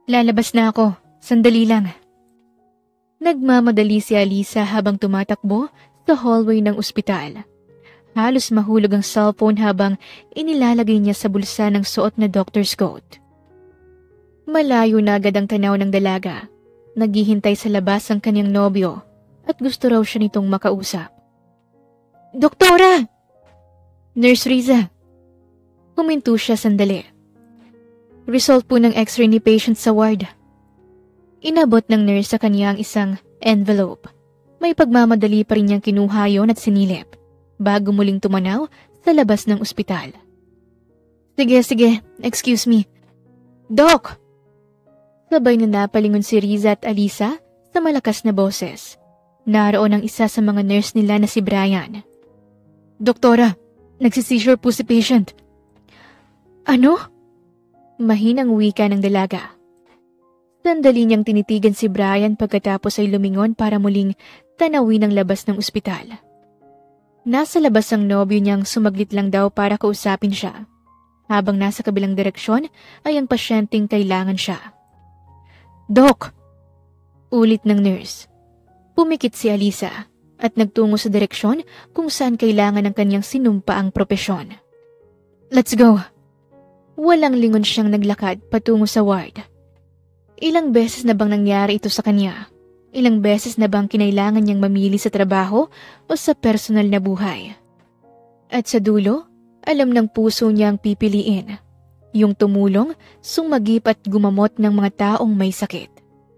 Lalabas na ako. Sandali lang. Nagmamadali si ALYSSA habang tumatakbo sa hallway ng ospital. Halos mahulog ang cellphone habang inilalagay niya sa bulsa ng suot na doctor's coat. Malayo na agad ang tanaw ng dalaga. Naghihintay sa labas ang kanyang nobyo at gusto raw siya nitong makausap. Doktora! Nurse Riza. Huminto siya sandali. Result po ng x-ray ni patient sa ward. Inabot ng nurse sa kanya ang isang envelope. May pagmamadali pa rin niyang kinuha yon at sinilip bago muling tumanaw sa labas ng ospital. Sige, excuse me. Doc! Sabay na napalingon si Riza at ALYSSA sa malakas na boses. Naroon ang isa sa mga nurse nila na si Brian. Doktora, nagsisizure po si patient. Ano? Mahinang wika ng dalaga. Sandali niyang tinitigan si Brian pagkatapos ay lumingon para muling tanawin ang labas ng ospital. Nasa labas ang nobyo niyang sumaglit lang daw para kausapin siya. Habang nasa kabilang direksyon ay ang pasyenteng kailangan siya. Doc! Ulit ng nurse. Pumikit si ALYSSA at nagtungo sa direksyon kung saan kailangan ng kanyang sinumpaang propesyon. Let's go! Walang lingon siyang naglakad patungo sa ward. Ilang beses na bang nangyari ito sa kanya? Ilang beses na bang kinailangan niyang mamili sa trabaho o sa personal na buhay? At sa dulo, alam ng puso niya ang pipiliin. Yung tumulong, sumagip at gumamot ng mga taong may sakit.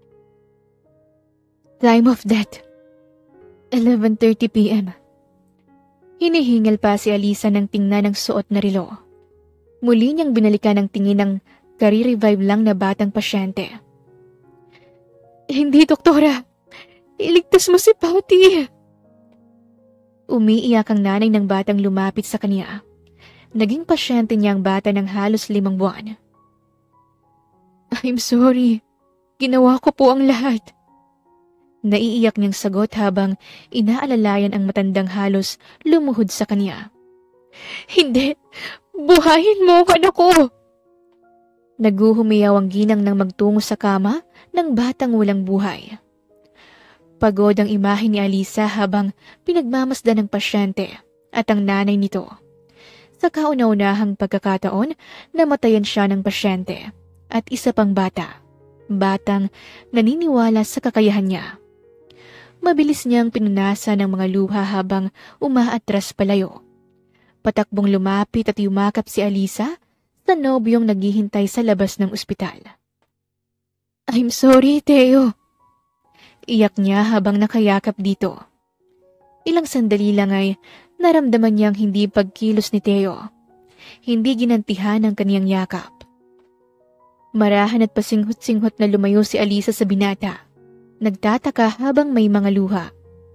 Time of death. 11:30 p.m. Hinihingal pa si ALYSSA ng tingnan ng suot na relo. Muli niyang binalikan ang tingin ng kare-revive lang na batang pasyente. Hindi, doktora. Iligtas mo si Patty. Umiiyak ang nanay ng batang lumapit sa kanya. Naging pasyente niya ang bata ng halos 5 buwan. I'm sorry. Ginawa ko po ang lahat. Naiiyak niyang sagot habang inaalalayan ang matandang halos lumuhod sa kanya. Hindi. Buhayin mo ang anak ko. Naguhumiyaw ang ginang nang magtungo sa kama ng batang walang buhay. Pagod ang imahe ni ALYSSA habang pinagmamasdan ng pasyente at ang nanay nito. Sa kauna-unahang pagkakataon, namatayan siya ng pasyente at isa pang batang naniniwala sa kakayahan niya. Mabilis niyang pinunasan ng mga luha habang umaatras palayo. Patakbong lumapit at yumakap si ALYSSA sa nobyong naghihintay sa labas ng ospital. I'm sorry, Theo. Iyak niya habang nakayakap dito. Ilang sandali lang ay naramdaman niyang hindi pagkilos ni Theo. Hindi ginantihan ang kaniyang yakap. Marahan at pasinghot-singhot na lumayo si ALYSSA sa binata. Nagtataka habang may mga luha.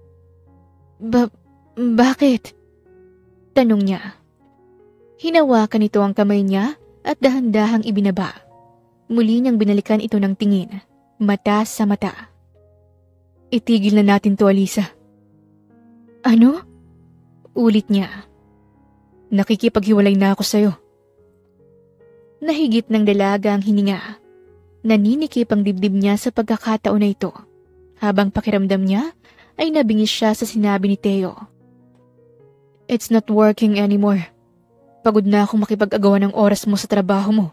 Bakit? Tanong niya. Hinawakan ito ang kamay niya at dahan-dahang ibinaba. Muli niyang binalikan ito ng tingin, mata sa mata. Itigil na natin to, ALYSSA. Ano? Ulit niya. Nakikipaghiwalay na ako sa'yo. Nahigit ng dalaga ang hininga. Naninikip ang dibdib niya sa pagkakataon na ito. Habang pakiramdam niya ay nabingis siya sa sinabi ni Theo. It's not working anymore. Pagod na akong makipag-agawan ng oras mo sa trabaho mo.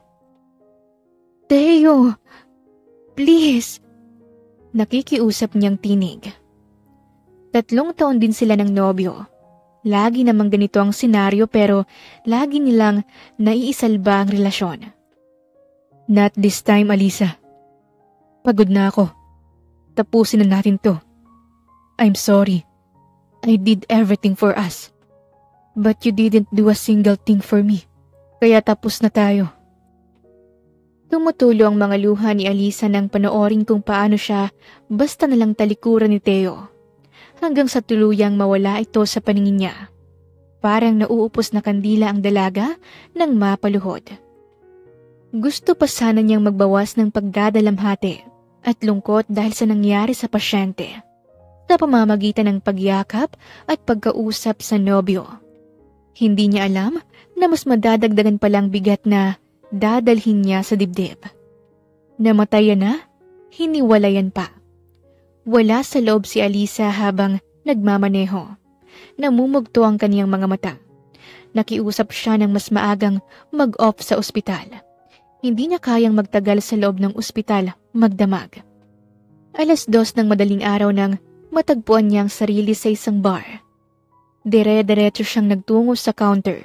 Theo, please. Nakikiusap niyang tinig. 3 taon din sila ng nobyo. Lagi namang ganito ang senaryo pero lagi nilang naiisalba ang relasyon. Not this time, ALYSSA. Pagod na ako. Tapusin na natin to. I'm sorry. I did everything for us. But you didn't do a single thing for me. Kaya tapos na tayo. Tumutulo ang mga luha ni ALYSSA nang panoorin kung paano siya basta nalang talikuran ni Theo. Hanggang sa tuluyang mawala ito sa paningin niya. Parang nauupos na kandila ang dalaga nang mapaluhod. Gusto pa sana niyang magbawas ng pagdadalamhati at lungkot dahil sa nangyari sa pasyente. Sa pamamagitan ng pagyakap at pagkausap sa nobyo. Hindi niya alam na mas madadagdagan palang bigat na dadalhin niya sa dibdib. Namatayan na, hiniwalayan pa. Wala sa loob si ALYSSA habang nagmamaneho. Namumugto ang kaniyang mga mata. Nakiusap siya ng mas maagang mag-off sa ospital. Hindi niya kayang magtagal sa loob ng ospital magdamag. 2:00 ng madaling araw nang matagpuan niya ang sarili sa isang bar. Dire-diretso siyang nagtungo sa counter.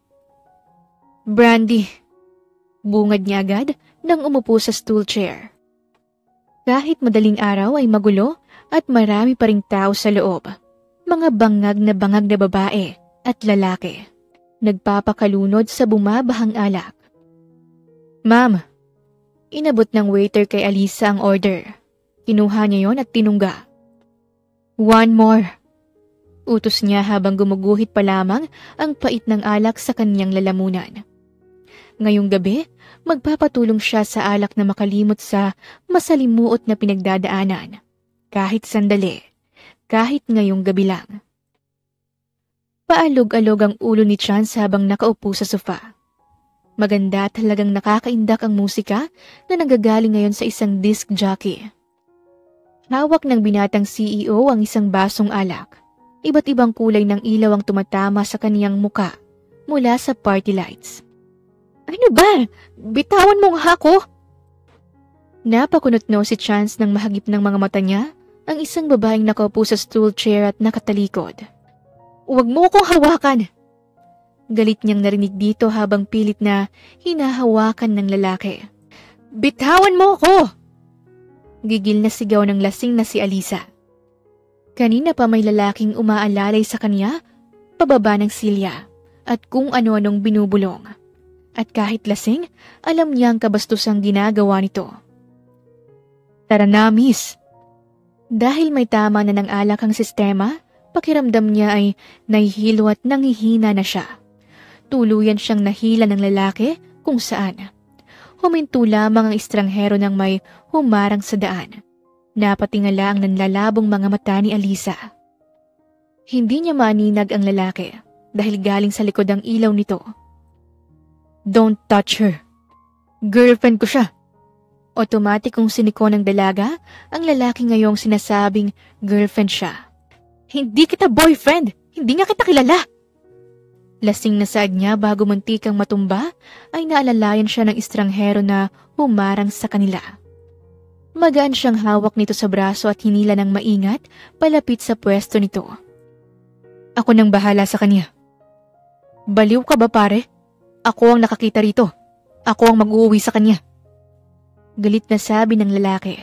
"Brandy," bungad niya agad nang umupo sa stool chair. Kahit madaling araw ay magulo at marami pa ring tao sa loob. Mga bangag na babae at lalaki. Nagpapakalunod sa bumabahang alak. "Ma'am," inabot ng waiter kay ALYSSA ang order. Kinuha niya yon at tinungga. "One more," utos niya habang gumuguhit pa lamang ang pait ng alak sa kanyang lalamunan. Ngayong gabi, magpapatulong siya sa alak na makalimot sa masalimuot na pinagdadaanan. Kahit sandali, kahit ngayong gabi lang. Paalog-alog ang ulo ni Chance habang nakaupo sa sofa. Maganda talagang nakakaindak ang musika na nanggagaling ngayon sa isang disc jockey. Hawak ng binatang CEO ang isang basong alak. Iba't ibang kulay ng ilaw ang tumatama sa kaniyang muka mula sa party lights. "Ano ba? Bitawan mo nga ako!" Napakunot-no si Chance nang mahagip ng mga mata niya ang isang babaeng nakaupo sa stool chair at nakatalikod. "Huwag mo akong hawakan!" Galit niyang narinig dito habang pilit na hinahawakan ng lalaki. "Bitawan mo ako!" Gigil na sigaw ng lasing na si ALYSSA. Kanina pa may lalaking umaalalay sa kanya, pababa ng silya, at kung ano-anong binubulong. At kahit lasing, alam niya ang kabastusang ginagawa nito. "Tara na, miss." Dahil may tama na ng alak ang sistema, pakiramdam niya ay nahihilo at nanghihina na siya. Tuluyan siyang nahila ng lalaki kung saan. Huminto lamang ang estranghero nang may humarang sa daan. Napatingala ang nanlalabong mga mata ni ALYSSA. Hindi niya maaninag ang lalaki dahil galing sa likod ang ilaw nito. "Don't touch her. Girlfriend ko siya." Otomatikong siniko ng dalaga ang lalaki ngayong sinasabing girlfriend siya. "Hindi kita boyfriend! Hindi nga kita kilala!" Lasing na saad niya bago muntikang matumba ay naalalayan siya ng estranghero na humarang sa kanila. Magaan siyang hawak nito sa braso at hinila ng maingat palapit sa pwesto nito. "Ako nang bahala sa kanya." "Baliw ka ba pare? Ako ang nakakita rito. Ako ang mag-uuwi sa kanya." Galit na sabi ng lalaki.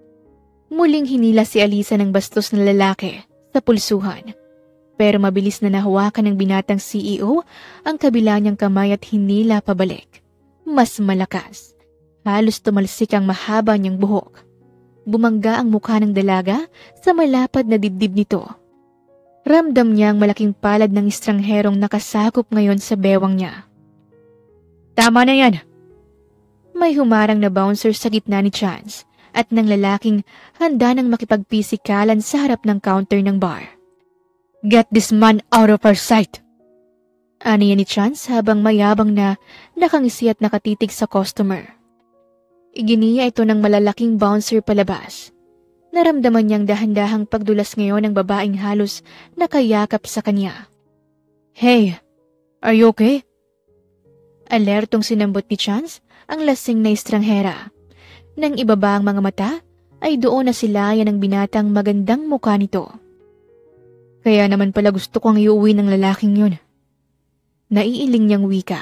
Muling hinila si ALYSSA ng bastos na lalaki sa pulsuhan. Pero mabilis na nahawakan ng binatang CEO ang kabila niyang kamay at hinila pabalik. Mas malakas. Halos tumalsik ang mahaba niyang buhok. Bumangga ang mukha ng dalaga sa malapad na dibdib nito. Ramdam niya ang malaking palad ng estrangherong nakasakop ngayon sa bewang niya. "Tama na yan!" May humarang na bouncer sa gitna ni Chance at ng lalaking handa nang makipagpisikalan sa harap ng counter ng bar. "Get this man out of our sight!" Aniya ni Chance habang mayabang na nakangisi at nakatitig sa customer. Iginiya ito ng malalaking bouncer palabas. Naramdaman niyang dahan-dahang pagdulas ngayon ng babaeng halos nakayakap sa kanya. "Hey, are you okay?" Alertong sinambot ni Chance ang lasing na estranghera. Nang ibaba ang mga mata, ay doon na silayan ng binatang magandang mukha nito. "Kaya naman pala gusto kong iuwi ng lalaking yun." Naiiling niyang wika.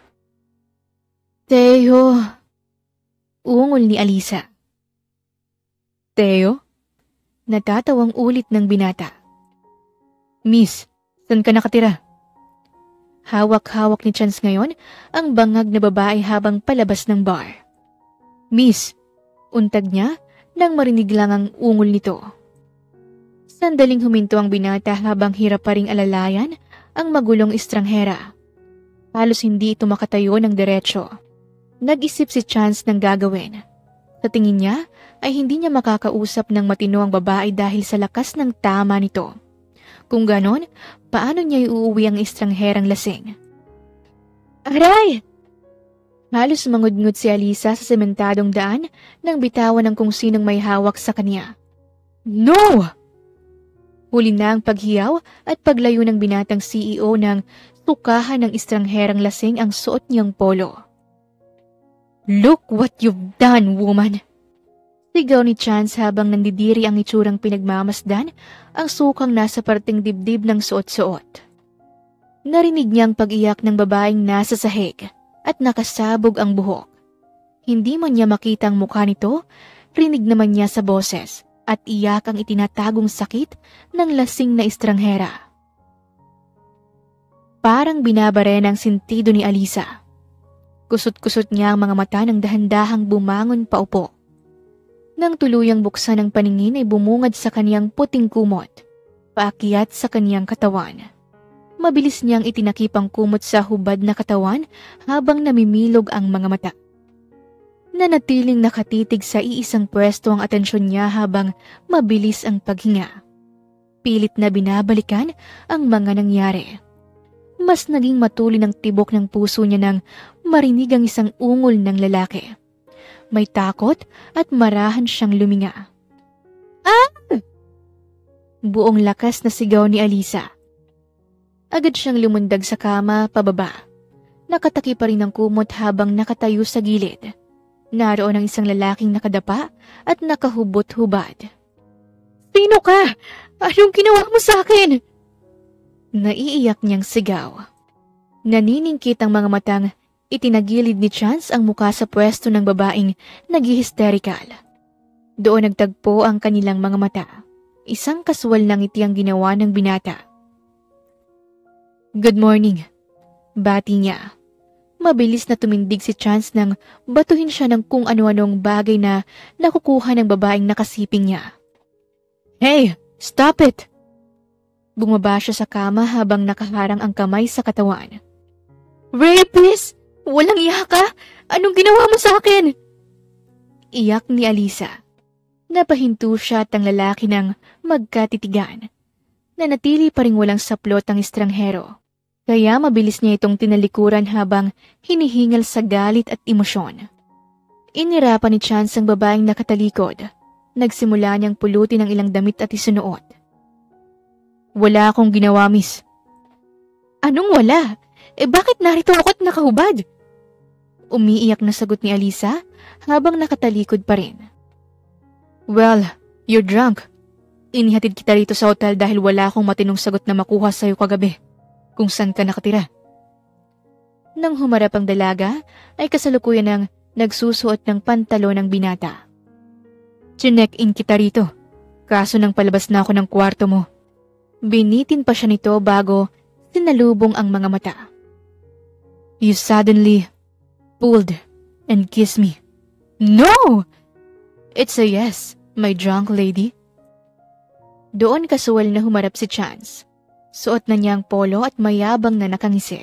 "Theo," ungol ni ALYSSA. "Theo?" Natatawang ulit ng binata. "Miss, saan ka nakatira?" Hawak-hawak ni Chance ngayon ang bangag na babae habang palabas ng bar. "Miss," untag niya nang marinig lang ang ungol nito. Sandaling huminto ang binata habang hirap pa ring alalayan ang magulong estranghera. Halos hindi ito makatayo ng diretsyo. Nag-isip si Chance ng gagawin. Sa tingin niya ay hindi niya makakausap ng matino ang babae dahil sa lakas ng tama nito. Kung ganon, paano niya iuuwi ang estrangherang lasing? "Aray!" Halos mangudngod si Alyssa sa sementadong daan nang bitawan ng kung sinong may hawak sa kanya. No! Huli na ang paghiyaw at paglayo ng binatang CEO ng sukahan ng estrangherang lasing ang suot niyang polo. Look what you've done, woman! Sigaw ni Chance habang nandidiri ang itsurang pinagmamasdan ang sukang nasa parting dibdib ng suot-suot. Narinig niyang pag-iyak ng babaeng nasa sahig at nakasabog ang buhok. Hindi man niya makita ang mukha nito, rinig naman niya sa boses at iyak ang itinatagong sakit ng lasing na estranghera. Parang binabare ng sentido ni Alyssa. Kusot-kusot niya ang mga mata ng dahan-dahang bumangon paupo. Nang tuluyang buksan ang paningin ay bumungad sa kaniyang puting kumot, paakyat sa kaniyang katawan. Mabilis niyang itinakip ang kumot sa hubad na katawan habang namimilog ang mga mata. Nanatiling nakatitig sa iisang pwesto ang atensyon niya habang mabilis ang paghinga. Pilit na binabalikan ang mga nangyari. Mas naging matulin ang tibok ng puso niya nang marinig ang isang ungol ng lalaki. May takot at marahan siyang luminga. Ah! Buong lakas na sigaw ni Alyssa. Agad siyang lumundag sa kama pababa. Nakataki pa rin ang kumot habang nakatayo sa gilid. Naroon ang isang lalaking nakadapa at nakahubot-hubad. Sino ka? Anong ginawa mo sa akin? Naiiyak niyang sigaw. Naniningkit ang mga matang itinagilid ni Chance ang muka sa pwesto ng babaeng nag-hysterical. Doon nagtagpo ang kanilang mga mata. Isang kaswal na ngiti ang ginawa ng binata. Good morning. Bati niya. Mabilis na tumindig si Chance nang batuhin siya ng kung ano-anong bagay na nakukuha ng babaeng nakasiping niya. Hey! Stop it! Bumaba siya sa kama habang nakaharang ang kamay sa katawan. Rapist! Walang iya ka! Anong ginawa mo sa akin? Iyak ni Alyssa. Napahinto siya at ang lalaki ng magkatitigan. Nanatili pa ring walang saplot ang estranghero. Kaya mabilis niya itong tinalikuran habang hinihingal sa galit at emosyon. Inirapan ni Chance ang babaeng nakatalikod. Nagsimula niyang pulutin ang ilang damit at isunuot. Wala akong ginawa, miss. Anong wala? Bakit narito ako't nakahubad? Umiiyak na sagot ni Alyssa habang nakatalikod pa rin. Well, you're drunk. Inihatid kita rito sa hotel dahil wala akong matinong sagot na makuha sa'yo kagabi. Kung saan ka nakatira. Nang humarap ang dalaga, ay kasalukuyan ng nagsusuot ng pantalon ng binata. Chinek-in kita rito. Kaso nang palabas na ako ng kwarto mo. Binitin pa siya nito bago sinalubong ang mga mata. You suddenly pulled and kissed me. No! It's a yes, my drunk lady. Doon kasuwal na humarap si Chance. Suot na niya ang polo at mayabang na nakangisi.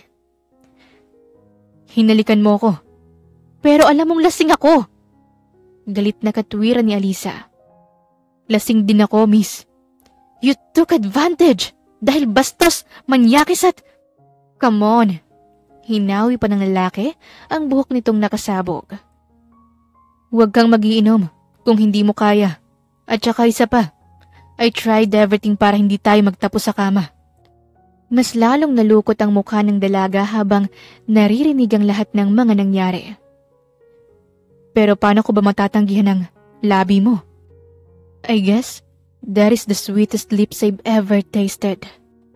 Hinalikan mo ko. Pero alam mong lasing ako. Galit na katwiran ni Alyssa. Lasing din ako, miss. You took advantage dahil bastos, manyakis at... Come on. Hinawi pa ng lalaki ang buhok nitong nakasabog. Huwag kang magiinom kung hindi mo kaya. At saka isa pa, I tried everything para hindi tayo magtapos sa kama. Mas lalong nalukot ang mukha ng dalaga habang naririnig ang lahat ng mga nangyari. Pero paano ko ba matatanggihan ang labi mo? I guess that is the sweetest lips I've ever tasted.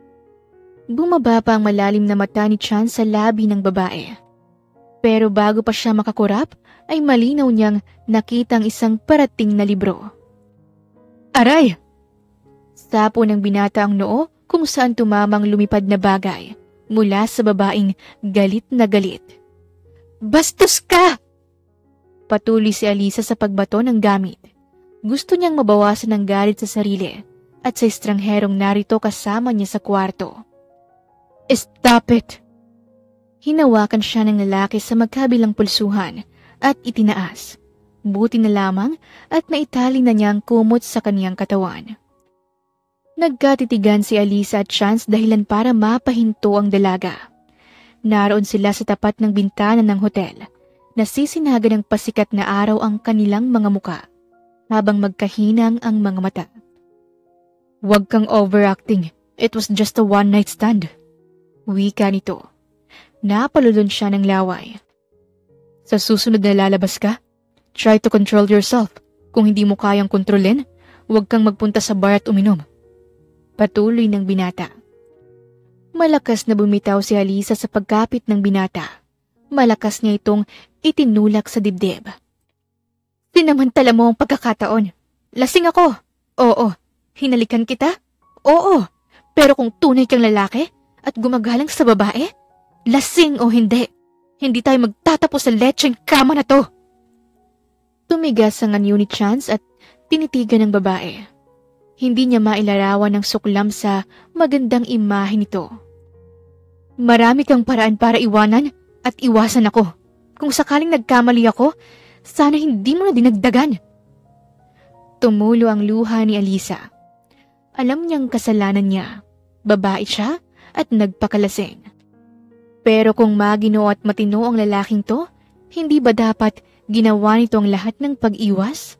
Bumaba pa ang malalim na mata ni Chance sa labi ng babae. Pero bago pa siya makakurap, ay malinaw niyang nakita ang isang parating na libro. Aray! Sapo ng binata ang noo kung saan tumamang lumipad na bagay mula sa babaeng galit na galit. Bastos ka! Patuloy si Alyssa sa pagbato ng gamit. Gusto niyang mabawasan ang galit sa sarili at sa estrangherong narito kasama niya sa kwarto. Stop it! Hinawakan siya ng lalaki sa magkabilang pulsuhan at itinaas. Buti na lamang at naitali na niya ang kumot sa kaniyang katawan. Nagkatitigan si Alyssa at Chance dahilan para mapahinto ang dalaga. Naroon sila sa tapat ng bintana ng hotel. Nasisinaga ng pasikat na araw ang kanilang mga muka habang magkahinang ang mga mata. "Huwag kang overacting. It was just a one-night stand." Wika nito. Napalulun siya ng laway. "Sa susunod na lalabas ka, try to control yourself. Kung hindi mo kayang kontrolin, huwag kang magpunta sa bar at uminom." Patuloy ng binata. Malakas na bumitaw si ALYSSA sa pagkapit ng binata. Malakas niya itong itinulak sa dibdib. "Sinamantala mo ang pagkakataon. Lasing ako. Oo. Hinalikan kita? Oo. Pero kung tunay kang lalaki at gumagalang sa babae, lasing o hindi, hindi tayo magtatapos sa lecheng kama na to." Tumigas ang anyo ni Chance at tinitigan ng babae. Hindi niya mailarawan ng suklam sa magandang imahe nito. "Marami kang paraan para iwanan at iwasan ako. Kung sakaling nagkamali ako, sana hindi mo na dinagdagan." Tumulo ang luha ni ALYSSA. Alam niyang kasalanan niya. Babae siya at nagpakalasing. Pero kung maginoo at matino ang lalaking to, hindi ba dapat ginawa nito ang lahat ng pag-iwas?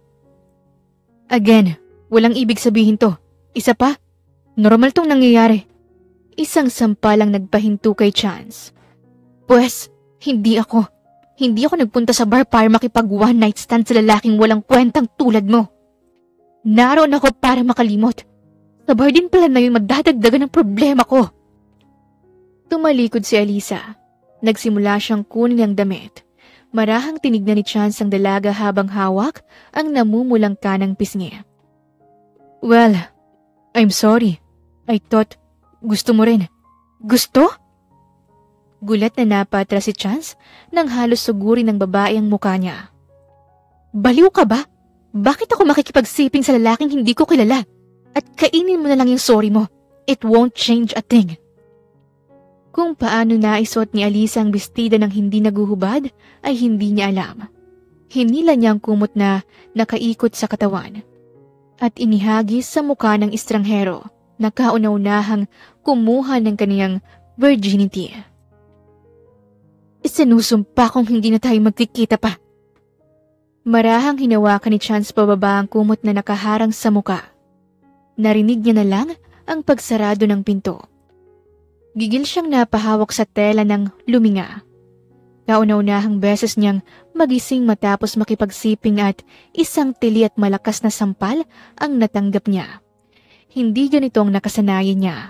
Again, walang ibig sabihin to. Isa pa, normal tong nangyayari. Isang sampalang nagpahinto kay Chance. "Pwes, hindi ako nagpunta sa bar para makipag one night stand sa lalaking walang kwentang tulad mo. Naroon ako para makalimot. Sa bar din pala na yun madadagdagan ng problema ko." Tumalikod si ALYSSA. Nagsimula siyang kunin ang damit. Marahang tinignan ni Chance ang dalaga habang hawak ang namumulang kanang pisngi. "Well, I'm sorry. I thought gusto mo rin." "Gusto?" Gulat na napatras si Chance nang halos sugurin ng babae ang mukha niya. "Baliw ka ba? Bakit ako makikipagsiping sa lalaking hindi ko kilala? At kainin mo na lang yung sorry mo. It won't change a thing." Kung paano naisuot ni ALYSSA ang bestida ng hindi naguhubad ay hindi niya alam. Hinila niya ang kumot na nakaikot sa katawan at inihagis sa mukha ng estranghero na kauna-unahang kumuha ng kaniyang virginity. "Isinusumpa kong hindi na tayo magkikita pa." Marahang hinawakan ni Chance pababa ang kumot na nakaharang sa muka. Narinig niya na lang ang pagsarado ng pinto. Gigil siyang napahawak sa tela ng luminga. Kauna-unahang beses niyang magising matapos makipagsiping at isang tili at malakas na sampal ang natanggap niya. Hindi ganito ang nakasanayan niya.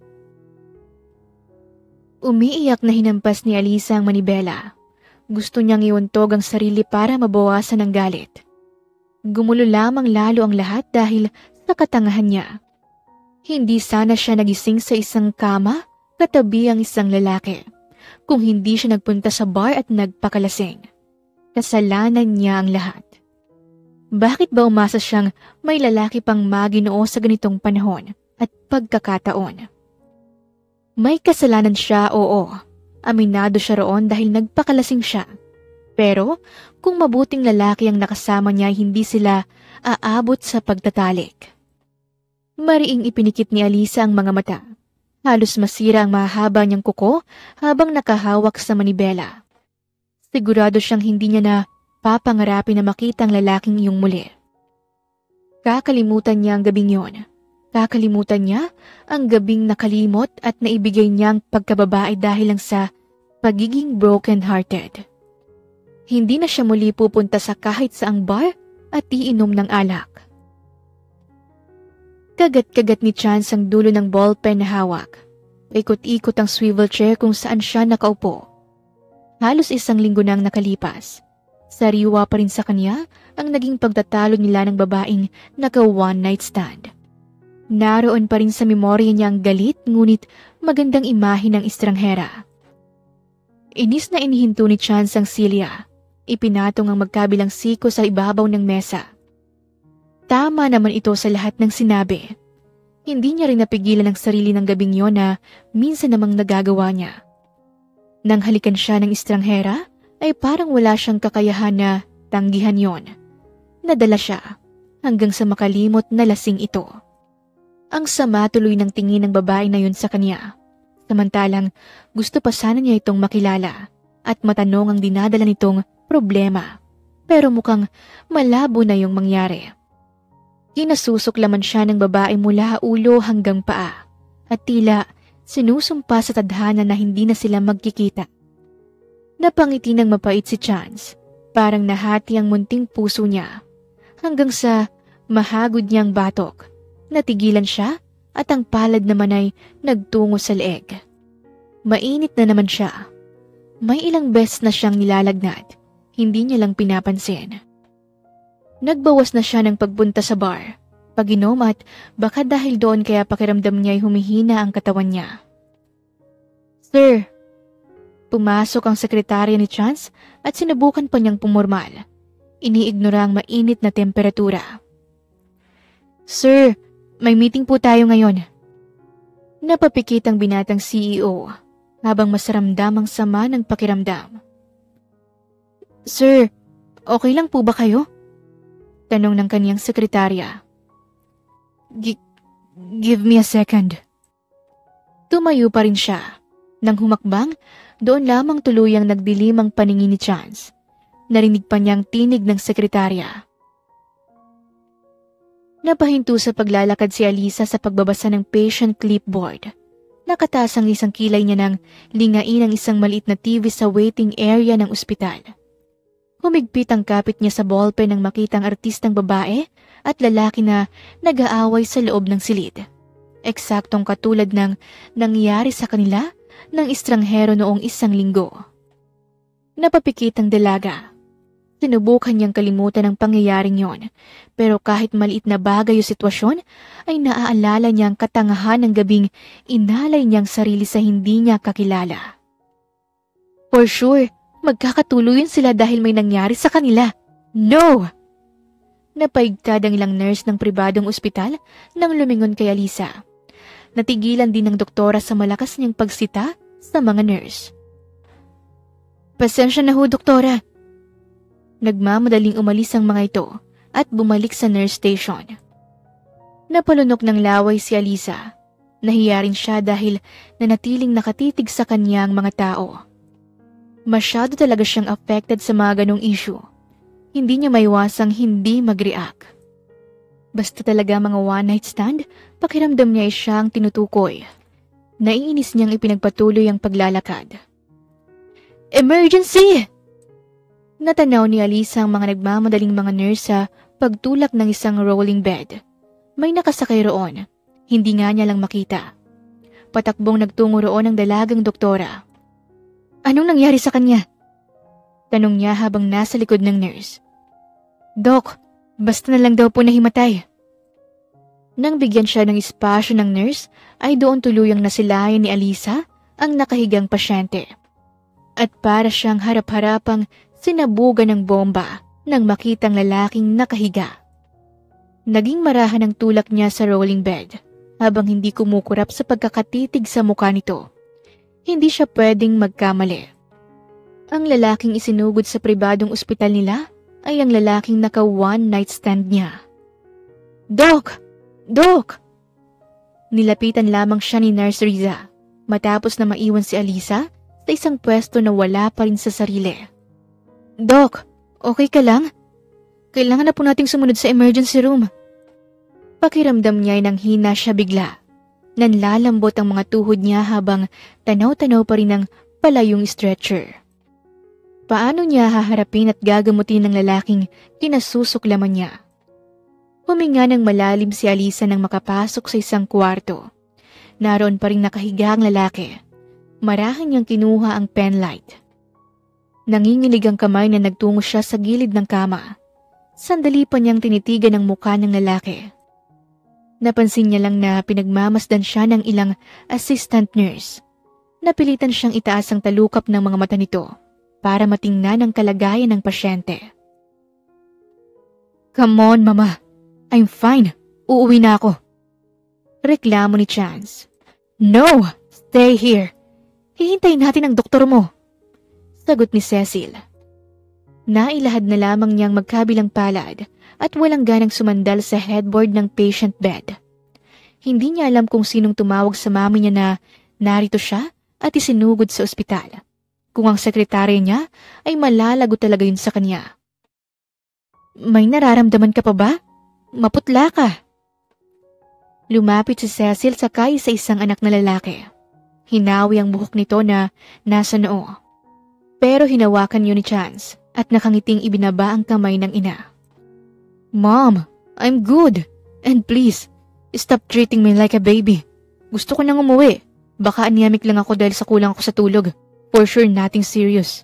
Umiiyak na hinampas ni ALYSSA ang manibela. Gusto niyang iuntog ang sarili para mabawasan ang galit. Gumulo lamang lalo ang lahat dahil sa katangahan niya. Hindi sana siya nagising sa isang kama katabi ang isang lalaki kung hindi siya nagpunta sa bar at nagpakalasing. Kasalanan niya ang lahat. Bakit ba umasa siyang may lalaki pang maginoo sa ganitong panahon at pagkakataon? May kasalanan siya, oo. Aminado siya roon dahil nagpakalasing siya. Pero kung mabuting lalaki ang nakasama niya, hindi sila aabot sa pagtatalik. Mariing ipinikit ni ALYSSA ang mga mata. Halos masira ang mahaba niyang kuko habang nakahawak sa manibela. Sigurado siyang hindi niya na papangarapin na makita ang lalaking iyong muli. Kakalimutan niya ang gabing yon. Kakalimutan niya ang gabing nakalimot at naibigay niyang pagkababae dahil lang sa pagiging broken-hearted. Hindi na siya muli pupunta sa kahit saang bar at iinom ng alak. Kagat-kagat ni Chance ang dulo ng ballpen na hawak. Ikot-ikot ang swivel chair kung saan siya nakaupo. Halos isang linggo nang nakalipas. Sariwa pa rin sa kanya ang naging pagtatalo nila ng babaeng naka-one night stand. Naroon pa rin sa memorya niya ang galit ngunit magandang imahe ng estranghera. Inis na inihinto ni Chance ang silya. Ipinatong ang magkabilang siko sa ibabaw ng mesa. Tama naman ito sa lahat ng sinabi. Hindi niya rin napigilan ang sarili ng gabing yon na minsan namang nagagawa niya. Nang halikan siya ng estranghera, ay parang wala siyang kakayahan na tanggihan yon. Nadala siya hanggang sa makalimot na lasing ito. Ang sama tuloy ng tingin ng babae na yun sa kanya. Samantalang gusto pa sana niya itong makilala. at matanong ang dinadala nitong problema. Pero mukhang malabo na yung mangyari. Kinasusuklaman siya ng babae mula ulo hanggang paa at tila sinusumpa sa tadhana na hindi na sila magkikita. Napangiti ng mapait si Chance, parang nahati ang munting puso niya hanggang sa mahagod niyang batok. Natigilan siya at ang palad naman ay nagtungo sa leeg. Mainit na naman siya. May ilang beses na siyang nilalagnat, hindi niya lang pinapansin. Nagbawas na siya ng pagpunta sa bar, pag-inom at baka dahil doon kaya pakiramdam niya ay humihina ang katawan niya. "Sir," pumasok ang sekretarya ni Chance at sinubukan pa niyang pumormal. Iniignora ang mainit na temperatura. "Sir, may meeting po tayo ngayon." Napapikit ang binatang CEO habang masaramdam ang sama ng pakiramdam. "Sir, okay lang po ba kayo?" tanong ng kaniyang sekretarya. Give me a second." Tumayo pa rin siya. Nang humakbang, doon lamang tuluyang nagdilim ang paningin ni Chance. Narinig pa niyang tinig ng sekretarya. Napahinto sa paglalakad si ALYSSA sa pagbabasa ng patient clipboard. Nakataas ang isang kilay niya nang lingain ang isang maliit na TV sa waiting area ng ospital. Humigpit ang kapit niya sa ballpen nang makitang artistang babae at lalaki na nag-aaway sa loob ng silid. Eksaktong katulad ng nangyari sa kanila ng estranghero noong 1 linggo. Napapikit ang dalaga. Sinubukan niyang kalimutan ang pangyayaring yon, pero kahit maliit na bagay o sitwasyon ay naaalala niya ang katangahan ng gabing inalay niyang sarili sa hindi niya kakilala. For sure, magkakatuluyan sila dahil may nangyari sa kanila. No! Napaigtad ang ilang nurse ng pribadong ospital nang lumingon kay ALYSSA. Natigilan din ng doktora sa malakas niyang pagsita sa mga nurse. "Pasensya na ho, doktora." Nagmamadaling umalis ang mga ito at bumalik sa nurse station. Napalunok ng laway si ALYSSA. Nahiya rin siya dahil nanatiling nakatitig sa kanya ang mga tao. Masyado talaga siyang affected sa mga ganong issue. Hindi niya maiwasang hindi mag-react. Basta talaga mga one-night stand, pakiramdam niya ay siyang tinutukoy. Naiinis niyang ipinagpatuloy ang paglalakad. "Emergency!" Natanaw ni ALYSSA ang mga nagmamadaling mga nurse sa pagtulak ng isang rolling bed. May nakasakay roon. Hindi nga niya lang makita. Patakbong nagtungo roon ang dalagang doktora. "Anong nangyari sa kanya?" tanong niya habang nasa likod ng nurse. "Dok, basta na lang daw po nahimatay." Nang bigyan siya ng espasyo ng nurse, ay doon tuluyang nasilayan ni ALYSSA ang nakahigang pasyente. At para siyang harap-harapang sinabugan ng bomba nang makitang lalaking nakahiga. Naging marahan ang tulak niya sa rolling bed habang hindi kumukurap sa pagkakatitig sa mukha nito. Hindi siya pwedeng magkamali. Ang lalaking isinugod sa pribadong ospital nila ay ang lalaking naka one night stand niya. "Doc! Doc!" Nilapitan lamang siya ni Nurse Riza matapos na maiwan si ALYSSA sa isang pwesto na wala pa rin sa sarili. "Doc, okay ka lang? Kailangan na po nating sumunod sa emergency room." Pakiramdam niya ay nanghina siya bigla. Nanlalambot ang mga tuhod niya habang tanaw-tanaw pa rin ang palayong stretcher. Paano niya haharapin at gagamutin ng lalaking kinasusuklaman niya? Huminga ng malalim si ALYSSA nang makapasok sa isang kwarto. Naroon pa rin nakahiga ang lalaki. Marahan niyang kinuha ang penlight. Nanginginig ang kamay na nagtungo siya sa gilid ng kama. Sandali pa niyang tinitigan ang mukha ng lalaki. Napansin niya lang na pinagmamasdan siya ng ilang assistant nurse. Napilitan siyang itaas ang talukap ng mga mata nito para matingnan ang kalagayan ng pasyente. "Come on, mama. I'm fine. Uuwi na ako." Reklamo ni Chance. "No! Stay here. Hihintayin natin ang doktor mo." Sagot ni Cecil. Nailahad na lamang niyang magkabilang palad at walang ganang sumandal sa headboard ng patient bed. Hindi niya alam kung sinong tumawag sa mami niya na narito siya at isinugod sa ospital. Kung ang sekretary niya ay malalago talaga yun sa kanya. May nararamdaman ka pa ba? Maputla ka. Lumapit si Cecil sakay sa isang anak na lalaki. Hinawi ang buhok nito na nasa noo. Pero hinawakan yun ni Chance at nakangiting ibinaba ang kamay ng ina. Mom, I'm good. And please, stop treating me like a baby. Gusto ko nang umuwi. Baka anemic lang ako dahil sa kulang ako sa tulog. For sure, nothing serious.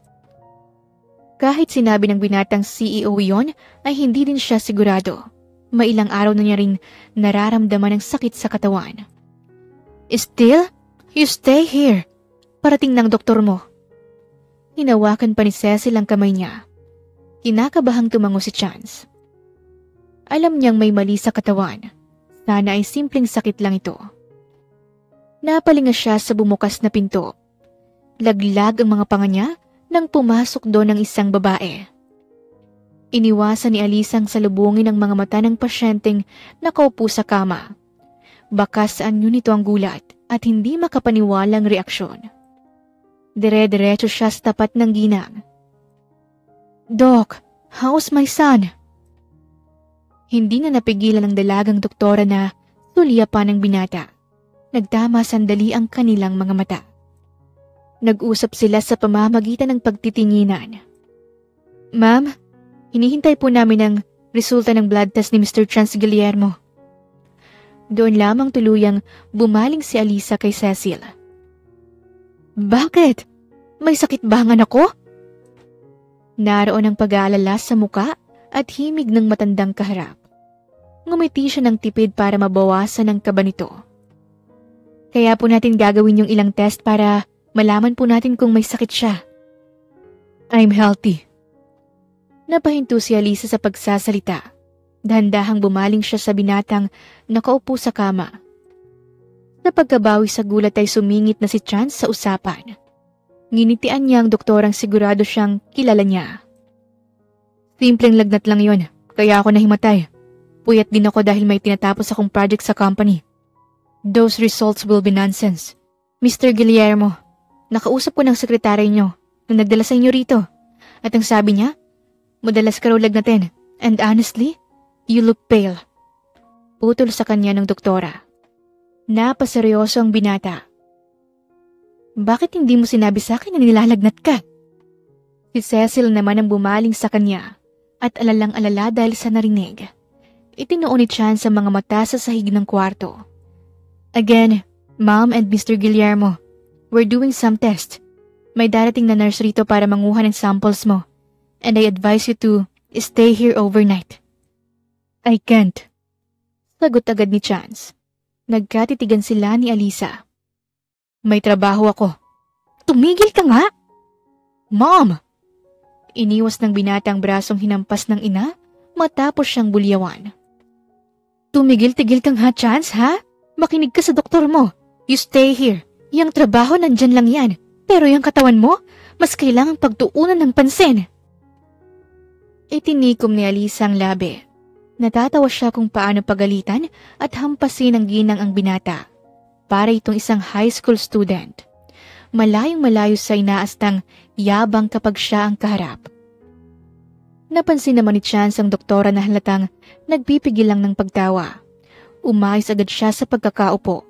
Kahit sinabi ng binatang CEO yon, ay hindi din siya sigurado. May ilang araw na niya rin nararamdaman ng sakit sa katawan. Still, you stay here. Parating ng doktor mo. Hinawakan pa ni Cecil ang kamay niya. Kinakabahang tumango si Chance. Alam niyang may mali sa katawan. Sana ay simpleng sakit lang ito. Napalinga siya sa bumukas na pinto. Laglag ang mga panga niya nang pumasok doon ang isang babae. Iniwasan ni ALYSSA ang salubungin ang mga mata ng pasyenteng nakaupo sa kama. Baka saan yun ito ang gulat at hindi makapaniwalang reaksyon. Dire-diretso siya sa tapat ng ginang. Doc, how's my son? Hindi na napigilan ng dalagang doktora na sulyapan ng binata. Nagtama sandali ang kanilang mga mata. Nag-usap sila sa pamamagitan ng pagtitinginan. Ma'am, hinihintay po namin ang resulta ng blood test ni Mr. Chance Guillermo. Doon lamang tuluyang bumaling si ALYSSA kay Cecil. Bakit? May sakit ba ang anak ko? Naroon ang pag-aalala sa muka at himig ng matandang kaharap. Ngumiti siya ng tipid para mabawasan ang kaba nito. Kaya po natin gagawin yung ilang test para malaman po natin kung may sakit siya. I'm healthy. Napahinto si ALYSSA sa pagsasalita. Dahan-dahang bumaling siya sa binatang nakaupo sa kama. Sa pagkabawi sa gulat ay sumingit na si Chance sa usapan. Nginitian niya ang doktorang sigurado siyang kilala niya. Simpleng lagnat lang yon, kaya ako nahimatay. Puyat din ako dahil may tinatapos akong project sa company. Those results will be nonsense. Mr. Guillermo, nakausap ko ng sekretary niyo na nagdala sa inyo rito. At ang sabi niya, madalas ka raw lagnatin. And honestly, you look pale. Putol sa kanya ng doktora. Napaseryoso ang binata. Bakit hindi mo sinabi sa akin na nilalagnat ka? Si Cecil naman ang bumaling sa kanya at alalang-alala dahil sa narinig. Itinuon ni Chance sa mga mata sa sahig ng kwarto. Again, Mom and Mr. Guillermo, we're doing some test. May darating na nurse rito para manguha ng samples mo. And I advise you to stay here overnight. I can't. Sagot agad ni Chance. Nagkatitigan sila ni ALYSSA. May trabaho ako. Tumigil ka nga! Mom! Iniwas ng binata ang brasong hinampas ng ina matapos siyang bulyawan. Tumigil-tigil kang ha, Chance, ha? Makinig ka sa doktor mo. You stay here. Yang trabaho nandyan lang yan. Pero yung katawan mo, mas kailangang pagtuunan ng pansin. Itinikom ni ALYSSA ang labi. Natatawa siya kung paano pagalitan at hampasin ng ginang ang binata. Para itong isang high school student. Malayong-malayo sa inaastang yabang kapag siya ang kaharap. Napansin naman ni Chance ang doktora na halatang nagpipigil lang ng pagtawa. Umayos agad siya sa pagkakaupo.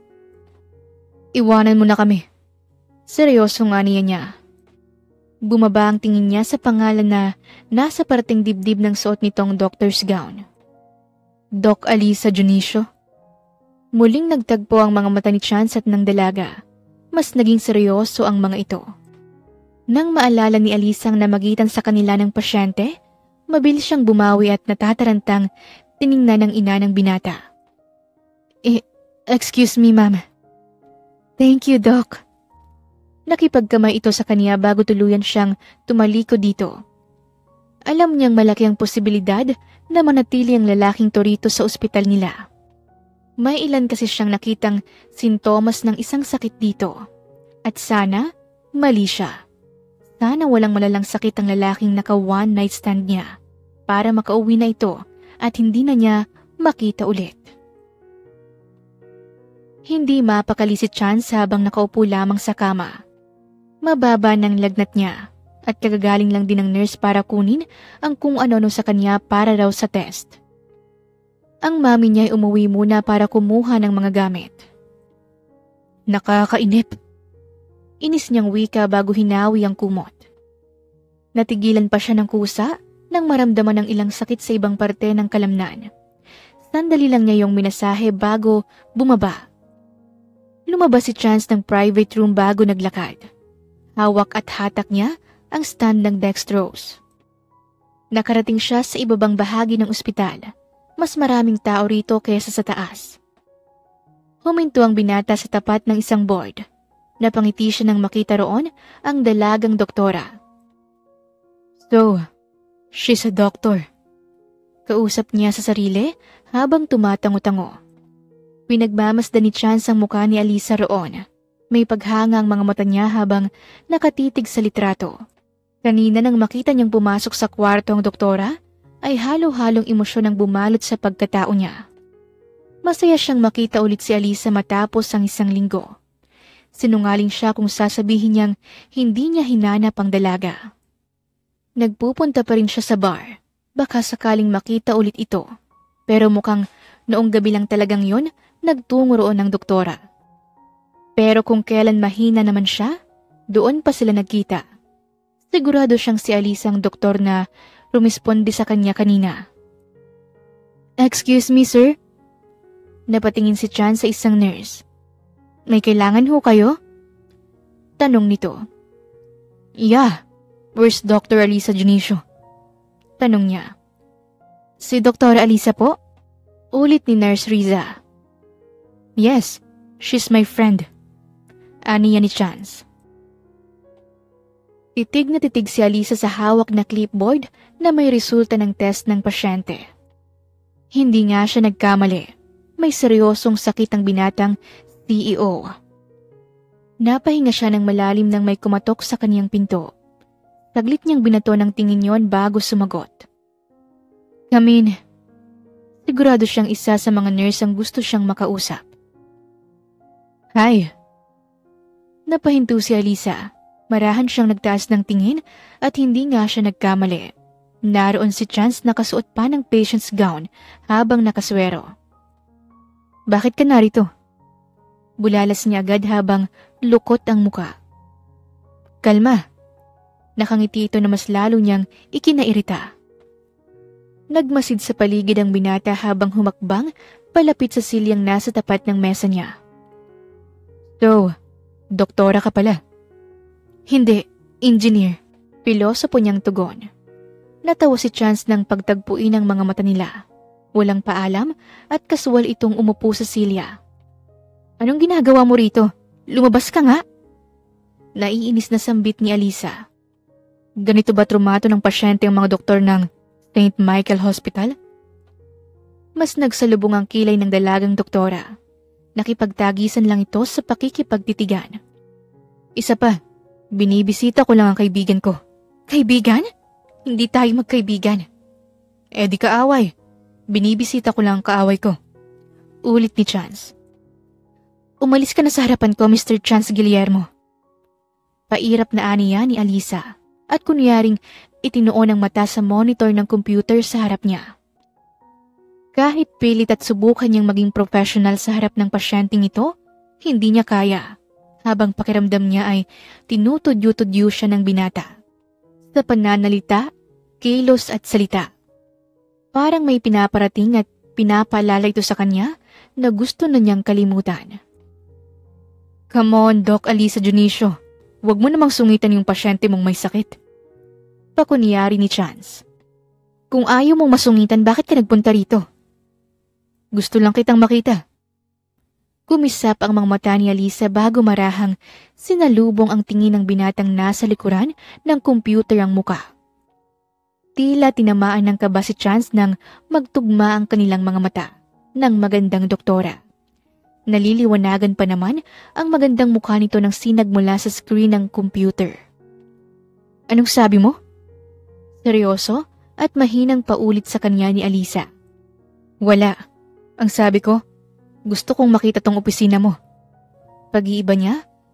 Iwanan mo na kami. Seryoso nga niya. Bumaba ang tingin niya sa pangalan na nasa parating dibdib ng suot nitong doctor's gown. Doc ALYSSA Junicio. Muling nagtagpo ang mga mata ni Chance at ng dalaga. Mas naging seryoso ang mga ito. Nang maalala ni ALYSSA ang namagitan sa kanila ng pasyente, mabilis siyang bumawi at natatarantang tiningnan ng ina ng binata. Excuse me, ma'am. Thank you, Doc. Nakipagkamay ito sa kanya bago tuluyan siyang tumaliko dito. Alam niyang malaki ang posibilidad na manatili ang lalaking to rito sa ospital nila. May ilan kasi siyang nakitang sintomas ng isang sakit dito. At sana, mali siya. Sana walang malalang sakit ang lalaking naka one night stand niya para makauwi na ito at hindi na niya makita ulit. Hindi mapakali si Chance habang nakaupo lamang sa kama. Mababa ng lagnat niya at kagagaling lang din ng nurse para kunin ang kung ano-ano sa kanya para raw sa test. Ang mami niya ay umuwi muna para kumuha ng mga gamit. Nakakainip. Inis niyang wika bago hinawi ang kumot. Natigilan pa siya ng kusa nang maramdaman ng ilang sakit sa ibang parte ng kalamnan. Sandali lang niya yung minasahe bago bumaba. Lumabas si Chance ng private room bago naglakad. Hawak at hatak niya ang stand ng dextrose. Nakarating siya sa ibabang bahagi ng ospital. Mas maraming tao rito kaysa sa taas. Huminto ang binata sa tapat ng isang board. Napangiti siya nang makita roon ang dalagang doktora. So, she's a doctor. Kausap niya sa sarili habang tumatango-tango. Pinagmamasdan ni Chance ang mukha ni ALYSSA roon. May paghanga ang mga mata niya habang nakatitig sa litrato. Kanina nang makita niyang pumasok sa kwarto ang doktora, ay halo-halong emosyon ang bumalot sa pagkatao niya. Masaya siyang makita ulit si ALYSSA matapos ang isang linggo. Sinungaling siya kung sasabihin niyang hindi niya hinanap ang dalaga. Nagpupunta pa rin siya sa bar. Baka sakaling makita ulit ito. Pero mukhang noong gabi lang talagang yon, nagtungo roon ng doktora. Pero kung kailan mahina naman siya, doon pa sila nagkita. Sigurado siyang si ALYSSA ang doktor na rumisponde sa kanya kanina. Excuse me, sir? Napatingin si Chance sa isang nurse. May kailangan ho kayo? Tanong nito. Yeah, where's Dr. ALYSSA Junicio? Tanong niya. Si Doktora ALYSSA po? Ulit ni Nurse Riza. Yes, she's my friend. Aniya ni Chance. Titig na titig si ALYSSA sa hawak na clipboard na may resulta ng test ng pasyente. Hindi nga siya nagkamali. May seryosong sakit ang binatang CEO. Napahinga siya ng malalim nang may kumatok sa kaniyang pinto. Saglit niyang binato ng tingin yon bago sumagot. Come in. Sigurado siyang isa sa mga nurse ang gusto siyang makausap. Hi. Napahinto si ALYSSA. Marahan siyang nagtaas ng tingin at hindi nga siya nagkamali. Naroon si Chance nakasuot pa ng patient's gown habang nakaswero. Bakit ka narito? Bulalas niya agad habang lukot ang muka. Kalma. Nakangiti ito na mas lalo niyang ikinairita. Nagmasid sa paligid ang binata habang humakbang palapit sa silyang nasa tapat ng mesa niya. So, doktora ka pala. Hindi, engineer. Pilosopo niyang tugon. Natawa si Chance ng pagtagpuin ng mga mata nila. Walang paalam at kasuwal itong umupo sa silya. Anong ginagawa mo rito? Lumabas ka nga? Naiinis na sambit ni ALYSSA. Ganito ba trumato ng pasyente ang mga doktor ng St. Michael Hospital? Mas nagsalubong ang kilay ng dalagang doktora. Nakipagtagisan lang ito sa pakikipagtitigan. Isa pa, binibisita ko lang ang kaibigan ko. Kaibigan? Hindi tayo magkaibigan. Eh di kaaway. Binibisita ko lang ang kaaway ko. Ulit ni Chance. Umalis ka na sa harapan ko, Mr. Chance Guillermo. Pairap na aniya ni ALYSSA at kunyaring itinuon ang mata sa monitor ng computer sa harap niya. Kahit pilit at subukan niyang maging professional sa harap ng pasyenteng ito, hindi niya kaya. Habang pakiramdam niya ay tinutudyo-tudyo siya ng binata. Sa pananalita, kilos at salita. Parang may pinaparating at pinapaalala ito sa kanya na gusto na niyang kalimutan. Come on, Doc ALYSSA Junicio. Huwag mo namang sungitan yung pasyente mong may sakit. Pakunyari ni Chance. Kung ayaw mong masungitan, bakit ka nagpunta rito? Gusto lang kitang makita. Kumisap ang mga mata ni ALYSSA bago marahang sinalubong ang tingin ng binatang nasa likuran ng computer ang muka. Tila tinamaan ng kaba si Chance nang magtugma ang kanilang mga mata ng magandang doktora. Naliliwanagan pa naman ang magandang mukha nito nang sinag mula sa screen ng computer. Anong sabi mo? Seryoso at mahinang paulit sa kanya ni ALYSSA. Wala. Ang sabi ko, gusto kong makita tong opisina mo. Pag-iiba niya,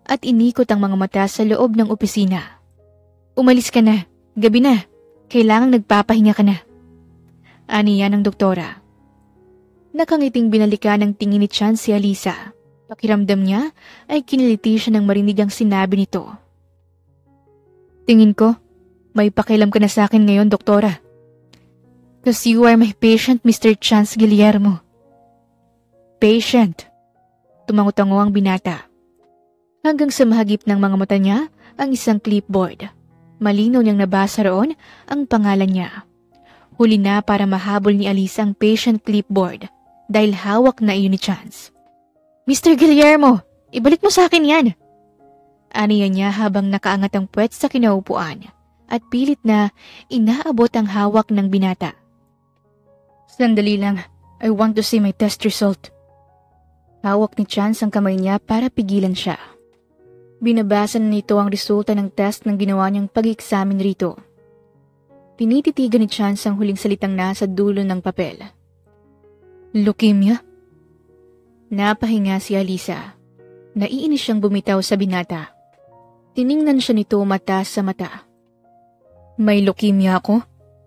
at inikot ang mga mata sa loob ng opisina. Umalis ka na, gabi na, kailangang nagpapahinga ka na. Aniya ng doktora. Nakangiting binalikan ng tingin ni Chan si ALYSSA. Pakiramdam niya ay kiniliti siya nang marinig ang sinabi nito. Tingin ko, may pakialam ka na sa akin ngayon, doktora. Because you are my patient, Mr. Chance Guillermo. Patient? Tumangutango ang binata. Hanggang sa mahagip ng mga mata niya ang isang clipboard. Malinaw niyang nabasa roon ang pangalan niya. Huli na para mahabol ni ALYSSA ang patient clipboard dahil hawak na iyon ni Chance. Mr. Guillermo, ibalik mo sa akin yan! Aniya niya habang nakaangat ang puwet sa kinaupuan at pilit na inaabot ang hawak ng binata. Sandali lang, I want to see my test result. Hawak ni Chance ang kamay niya para pigilan siya. Binabasa na nito ang resulta ng test ng ginawa niyang pag-examine rito. Tinititigan ni Chance ang huling salitang nasa dulo ng papel. Leukemia? Napahinga si ALYSSA. Naiinis siyang bumitaw sa binata. Tiningnan siya nito mata sa mata. May leukemia ako?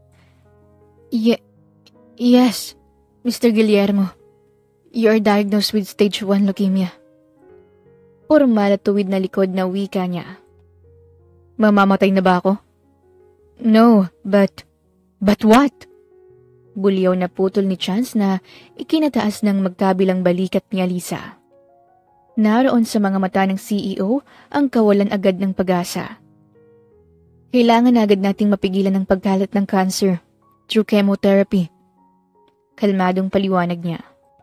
Yes, Mr. Guillermo. You are diagnosed with stage 1 leukemia. Formal at tuwid na likod na wika niya. Mamamatay na ba ako? No, but what? Bulyaw na putol ni Chance na ikinataas ng magkabilang balikat ni ALYSSA. Naroon sa mga mata ng CEO ang kawalan agad ng pag-asa. Kailangan agad nating mapigilan ang pagkalat ng cancer through chemotherapy. Kalmadong paliwanag niya.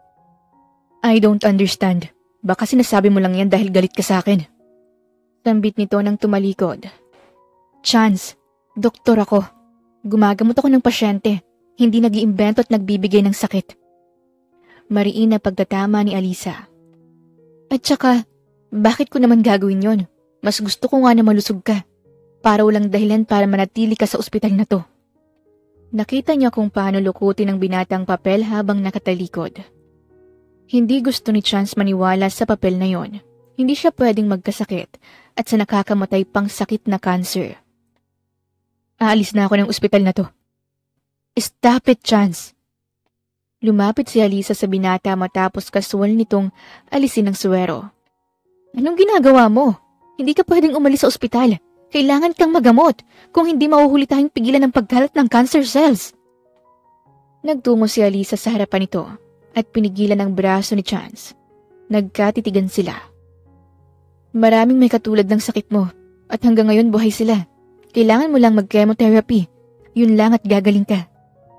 I don't understand. Baka sinasabi mo lang yan dahil galit ka sa akin. Sambit nito nang tumalikod. Chance, doktor ako. Gumagamot ako ng pasyente. Hindi nag-iimbento at nagbibigay ng sakit. Mariin na pagtatama ni ALYSSA. At saka, bakit ko naman gagawin yon? Mas gusto ko nga na malusog ka. Para walang dahilan para manatili ka sa ospital na to. Nakita niya kung paano lukutin ng binatang papel habang nakatalikod. Hindi gusto ni Chance maniwala sa papel na yon. Hindi siya pwedeng magkasakit at sa nakakamatay pang sakit na cancer. Aalis na ako ng ospital na to. Stop it, Chance. Lumapit si ALYSSA sa binata matapos kasual nitong alisin ang suwero. Anong ginagawa mo? Hindi ka pwedeng umalis sa ospital. Kailangan kang magamot kung hindi mahuhuli tayong pigilan ng pagkalat ng cancer cells. Nagtungo si ALYSSA sa harapan nito at pinigilan ang braso ni Chance. Nagkatitigan sila. Maraming may katulad ng sakit mo at hanggang ngayon buhay sila. Kailangan mo lang mag-chemotherapy. Yun lang at gagaling ka.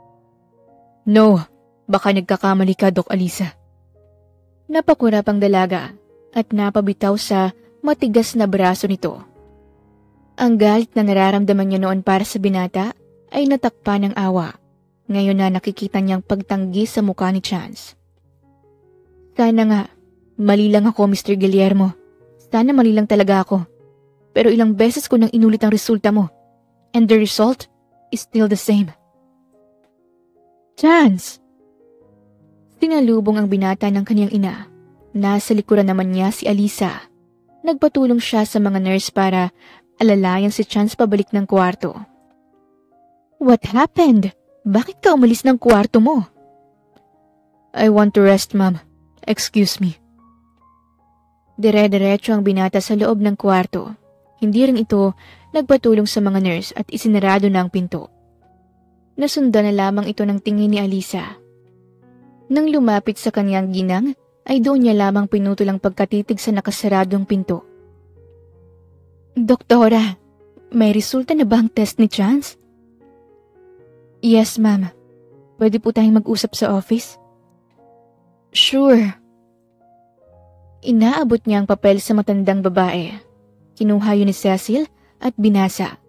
No, baka nagkakamali ka, Doc ALYSSA. Napakurap ang dalaga at napabitaw sa matigas na braso nito. Ang galit na nararamdaman niya noon para sa binata ay natakpan ng awa. Ngayon na nakikita niyang pagtanggi sa mukha ni Chance. Sana nga, mali lang ako, Mr. Guillermo. Sana mali lang talaga ako. Pero ilang beses ko nang inulit ang resulta mo. And the result is still the same. Chance! Sinalubong ang binata ng kanyang ina. Nasa likuran naman niya si ALYSSA. Nagpatulong siya sa mga nurse para alalayan si Chance pabalik ng kwarto. What happened? Bakit ka umalis ng kwarto mo? I want to rest, ma'am. Excuse me. Dire-diretso ang binata sa loob ng kwarto. Hindi rin ito nagpatulong sa mga nurse at isinarado na ang pinto. Nasundan na lamang ito ng tingin ni ALYSSA. Nang lumapit sa kanyang ginang, ay doon niya lamang pinutol ang pagkatitig sa nakasaradong pinto. Doktora, may resulta na ba ang test ni Chance? Yes, ma'am. Pwede po tayong mag-usap sa office? Sure. Inaabot niya ang papel sa matandang babae. Kinuha yun ni Cecil at binasa.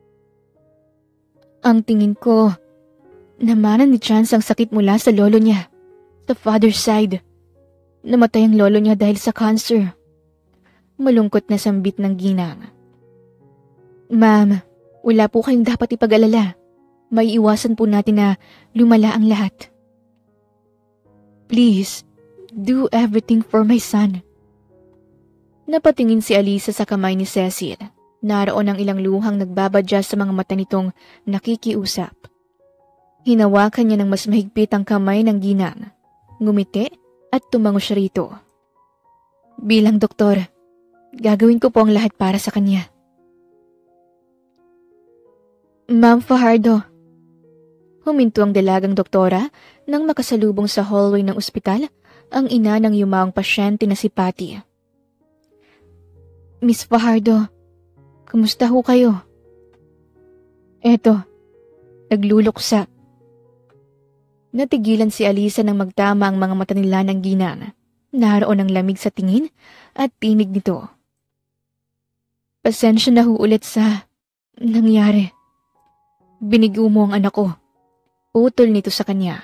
Ang tingin ko, namanan ni Chance ang sakit mula sa lolo niya, sa father's side. Namatay ang lolo niya dahil sa cancer. Malungkot na sambit ng ginang. Ma'am, wala po kayong dapat ipag-alala. May iwasan po natin na lumala ang lahat. Please, do everything for my son. Napatingin si Alyssa sa kamay ni Cecil. Naroon ang ilang luhang nagbabadya sa mga mata nitong nakikiusap. Hinawakan niya ng mas mahigpit ang kamay ng ginang. Ngumiti at tumango siya rito. Bilang doktor, gagawin ko po ang lahat para sa kanya. Ma'am Fajardo. Huminto ang dalagang doktora nang makasalubong sa hallway ng ospital ang ina ng yumaong pasyente na si Patty. Miss Fajardo, kumusta ho kayo? Eto, nagluluksa. Natigilan si Alyssa nang magtama ang mga mata nila ng ginang. Naroon ang lamig sa tingin at tinig nito. Pasensya na ho ulit sa nangyari. Binigo mo ang anak ko. Utol nito sa kanya.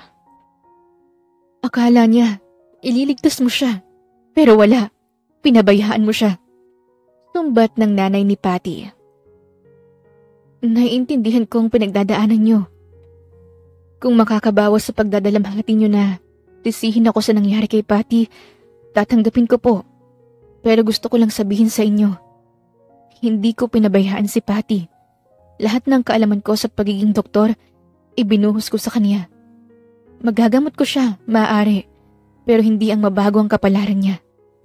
Akala niya, ililigtas mo siya. Pero wala, pinabayaan mo siya. Sumbat ng nanay ni Patty. Naiintindihan ko ang pinagdadaanan niyo. Kung makakabawas sa pagdadalamhati niyo na tisihin ako sa nangyari kay Patty, tatanggapin ko po. Pero gusto ko lang sabihin sa inyo, hindi ko pinabayaan si Patty. Lahat ng kaalaman ko sa pagiging doktor, ibinuhos ko sa kanya. Magagamot ko siya, maaari, pero hindi ang mabago ang kapalaran niya.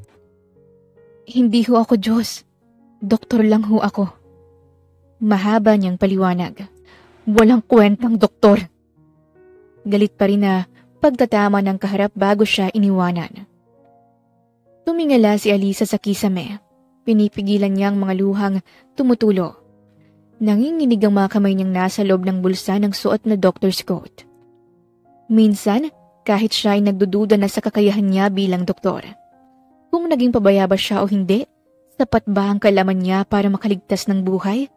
Hindi ho ako Diyos. Doktor lang ho ako. Mahaba niyang paliwanag. Walang kwentang doktor. Galit pa rin na pagtatama ng kaharap bago siya iniwanan. Tumingala si Alyssa sa kisame. Pinipigilan niya ang mga luhang tumutulo. Nanginginig ang mga kamay niyang nasa loob ng bulsa ng suot na doctor's coat. Minsan, kahit siya ay nagdududa na sa kakayahan niya bilang doktor. Kung naging pabaya ba siya o hindi, sapat ba ang kalaman niya para makaligtas ng buhay?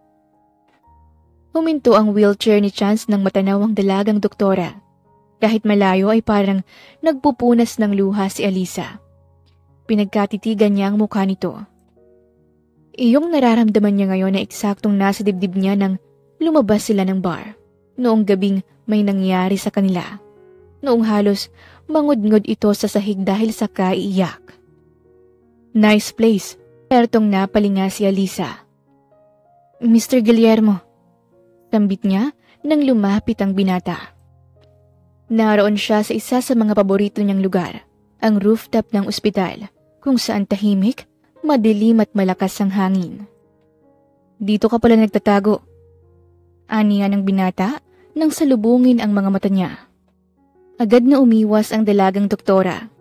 Huminto ang wheelchair ni Chance nang matanaw ang dalagang doktora. Kahit malayo ay parang nagpupunas ng luha si Alyssa. Pinagkatitigan niya ang mukha nito. Iyong nararamdaman niya ngayon na eksaktong nasa dibdib niya nang lumabas sila ng bar. Noong gabing may nangyari sa kanila. Noong halos mangudngod ito sa sahig dahil sa kaiiyak. Nice place. Pertong napalinga si Alyssa. Mr. Guillermo. Tambit niya nang lumapit ang binata. Naroon siya sa isa sa mga paborito niyang lugar, ang rooftop ng ospital, kung saan tahimik, madilim at malakas ang hangin. Dito ka pala nagtatago. Aniya ng binata nang salubungin ang mga mata niya. Agad na umiwas ang dalagang doktora.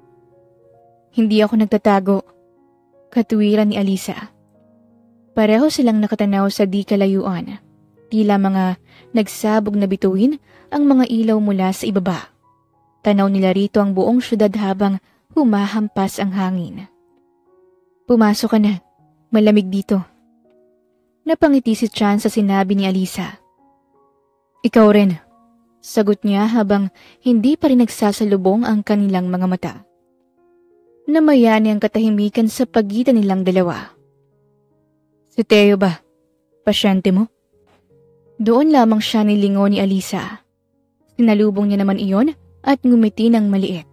Hindi ako nagtatago. Katuwiran ni Alyssa. Pareho silang nakatanaw sa di kalayuan. Tila mga nagsabog na bituin ang mga ilaw mula sa ibaba. Tanaw nila rito ang buong syudad habang humahampas ang hangin. Pumasok ka na. Malamig dito. Napangiti si Chan sa sinabi ni Alyssa. Ikaw rin. Sagot niya habang hindi pa rin nagsasalubong ang kanilang mga mata. Namayani ang katahimikan sa pagitan nilang dalawa. Si Theo ba? Pasyente mo? Doon lamang siya nilingo ni Alyssa. Sinalubong niya naman iyon at ngumiti ng maliit.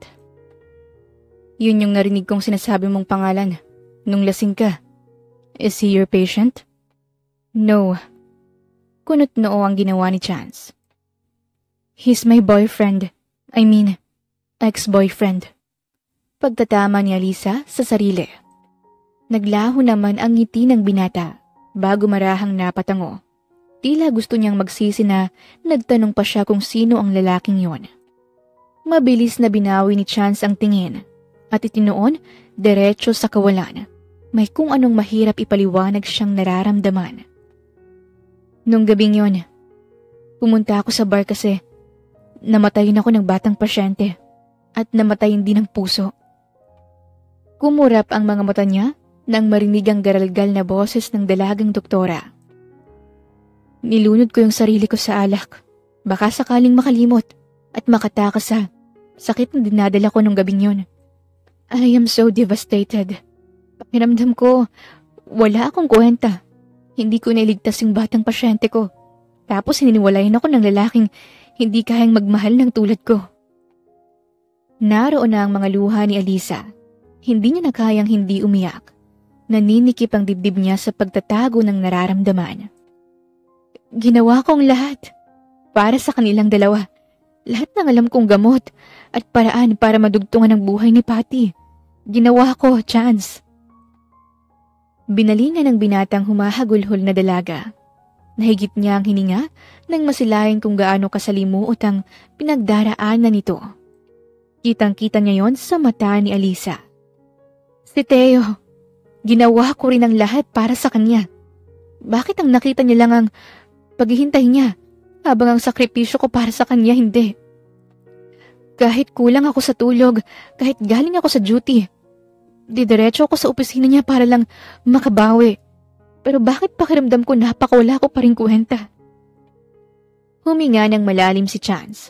Yun yung narinig kong sinasabi mong pangalan nung lasing ka. Is he your patient? No. Kunot noo ang ginawa ni Chance. He's my boyfriend. I mean, ex-boyfriend. Pagtatama ni Alyssa sa sarili. Naglaho naman ang ngiti ng binata bago marahang napatango. Tila gusto niyang magsisi na nagtanong pa siya kung sino ang lalaking yon. Mabilis na binawi ni Chance ang tingin at itinuon diretso sa kawalan. May kung anong mahirap ipaliwanag siyang nararamdaman. Nung gabing yon, pumunta ako sa bar kasi namatayin ako ng batang pasyente at namatayin din ng puso. Kumurap ang mga mata niya nang marinig ang garalgal na boses ng dalagang doktora. Nilunod ko yung sarili ko sa alak. Baka sakaling makalimot at makatakas sa sakit na dinadala ko nung gabing yon. I am so devastated. Pakiramdam ko, wala akong kwenta. Hindi ko nailigtas yung batang pasyente ko. Tapos hininiwalayan ako ng lalaking hindi kayang magmahal ng tulad ko. Naroon na ang mga luha ni Alyssa. Hindi niya na kayang hindi umiyak. Naninikip ang dibdib niya sa pagtatago ng nararamdaman. Ginawa ko ang lahat para sa kanilang dalawa. Lahat ng alam kong gamot at paraan para madugtungan ang buhay ni Patty. Ginawa ko, Chance. Binalingan ng binatang humahagulhol na dalaga. Nahigit niya ang hininga nang masilayan kung gaano kasalimuot ang pinagdaraanan nito. Kitang-kita niya yon sa mata ni ALYSSA. Si Theo, ginawa ko rin ang lahat para sa kanya. Bakit ang nakita niya lang ang paghihintay niya habang ang sakripisyo ko para sa kanya hindi? Kahit kulang ako sa tulog, kahit galing ako sa duty, didiretso ako sa opisina niya para lang makabawi. Pero bakit pakiramdam ko napakawala ko pa rin kwenta? Huminga ng malalim si Chance.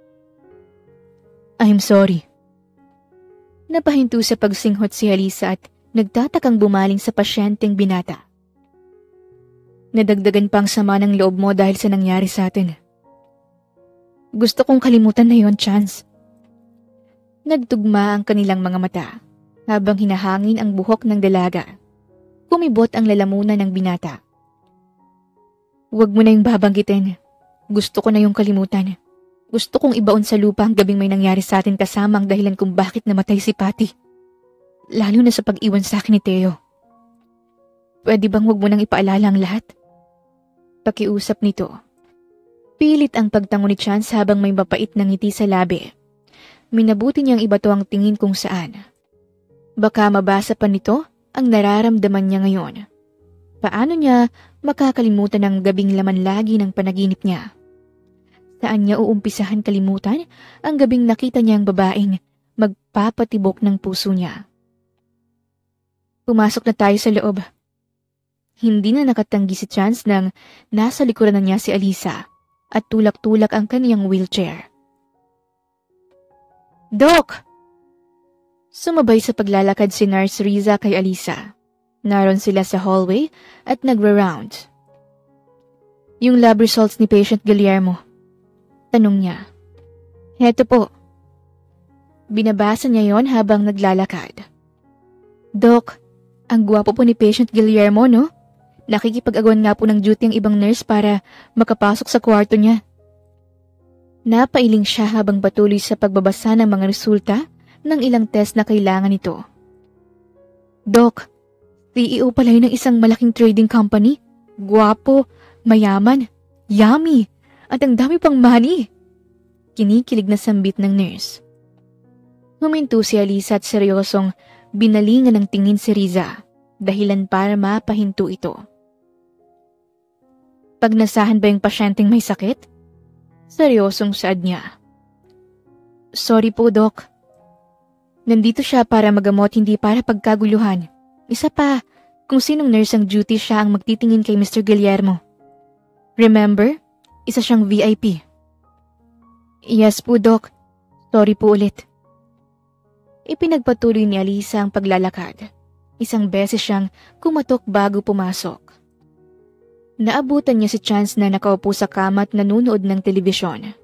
I'm sorry. Napahinto sa pagsinghot si ALYSSA at nagtatakang bumaling sa pasyenteng binata. Nadagdagan pang sama ng loob mo dahil sa nangyari sa atin. Gusto kong kalimutan na yon, Chance. Nagtugma ang kanilang mga mata habang hinahangin ang buhok ng dalaga. Kumibot ang lalamunan ng binata. Huwag mo na yung babanggitin. Gusto ko na yung kalimutan. Gusto kong ibaon sa lupa ang gabing may nangyari sa atin kasama ang dahilan kung bakit namatay si Patty. Lalo na sa pag-iwan sa akin ni Theo. Pwede bang huwag mo nang ipaalala ang lahat? Pakiusap nito. Pilit ang pagtango ni Chance habang may mapait na ngiti sa labi. Minabuti niyang ibato ang tingin kung saan. Baka mabasa pa nito ang nararamdaman niya ngayon. Paano niya makakalimutan ang gabing laman lagi ng panaginip niya? Saan niya uumpisahan kalimutan ang gabing nakita niya ang babaeng magpapatibok ng puso niya? Pumasok na tayo sa loob. Hindi na nakatanggi si Chance nang nasa likuran na niya si ALYSSA at tulak-tulak ang kaniyang wheelchair. Doc! Sumabay sa paglalakad si Nurse Riza kay ALYSSA. Naroon sila sa hallway at nagra-round. Yung lab results ni patient Guillermo. Tanong niya. Heto po. Binabasa niya yon habang naglalakad. Doc, ang gwapo po ni patient Guillermo, no? Nakikipag-agawan nga po ng duty ang ibang nurse para makapasok sa kwarto niya. Napailing siya habang patuloy sa pagbabasa ng mga resulta ng ilang test na kailangan nito. Doc, CEO pala yun ng isang malaking trading company. Gwapo, mayaman, yummy, at ang dami pang money. Kinikilig na sambit ng nurse. Huminto si ALYSSA at seryosong binalingan ng tingin si Riza, dahilan para mapahinto ito. Pag nasahan ba yung pasyenteng may sakit? Seryosong saad niya. Sorry po, Doc. Nandito siya para magamot, hindi para pagkaguluhan. Isa pa, kung sinong nurse ang duty siya ang magtitingin kay Mr. Guillermo. Remember, isa siyang VIP. Yes po, Doc. Sorry po ulit. Ipinagpatuloy ni ALYSSA ang paglalakad. Isang beses siyang kumatok bago pumasok. Naabutan niya si Chance na nakaupo sa kama at nanunood ng telebisyon.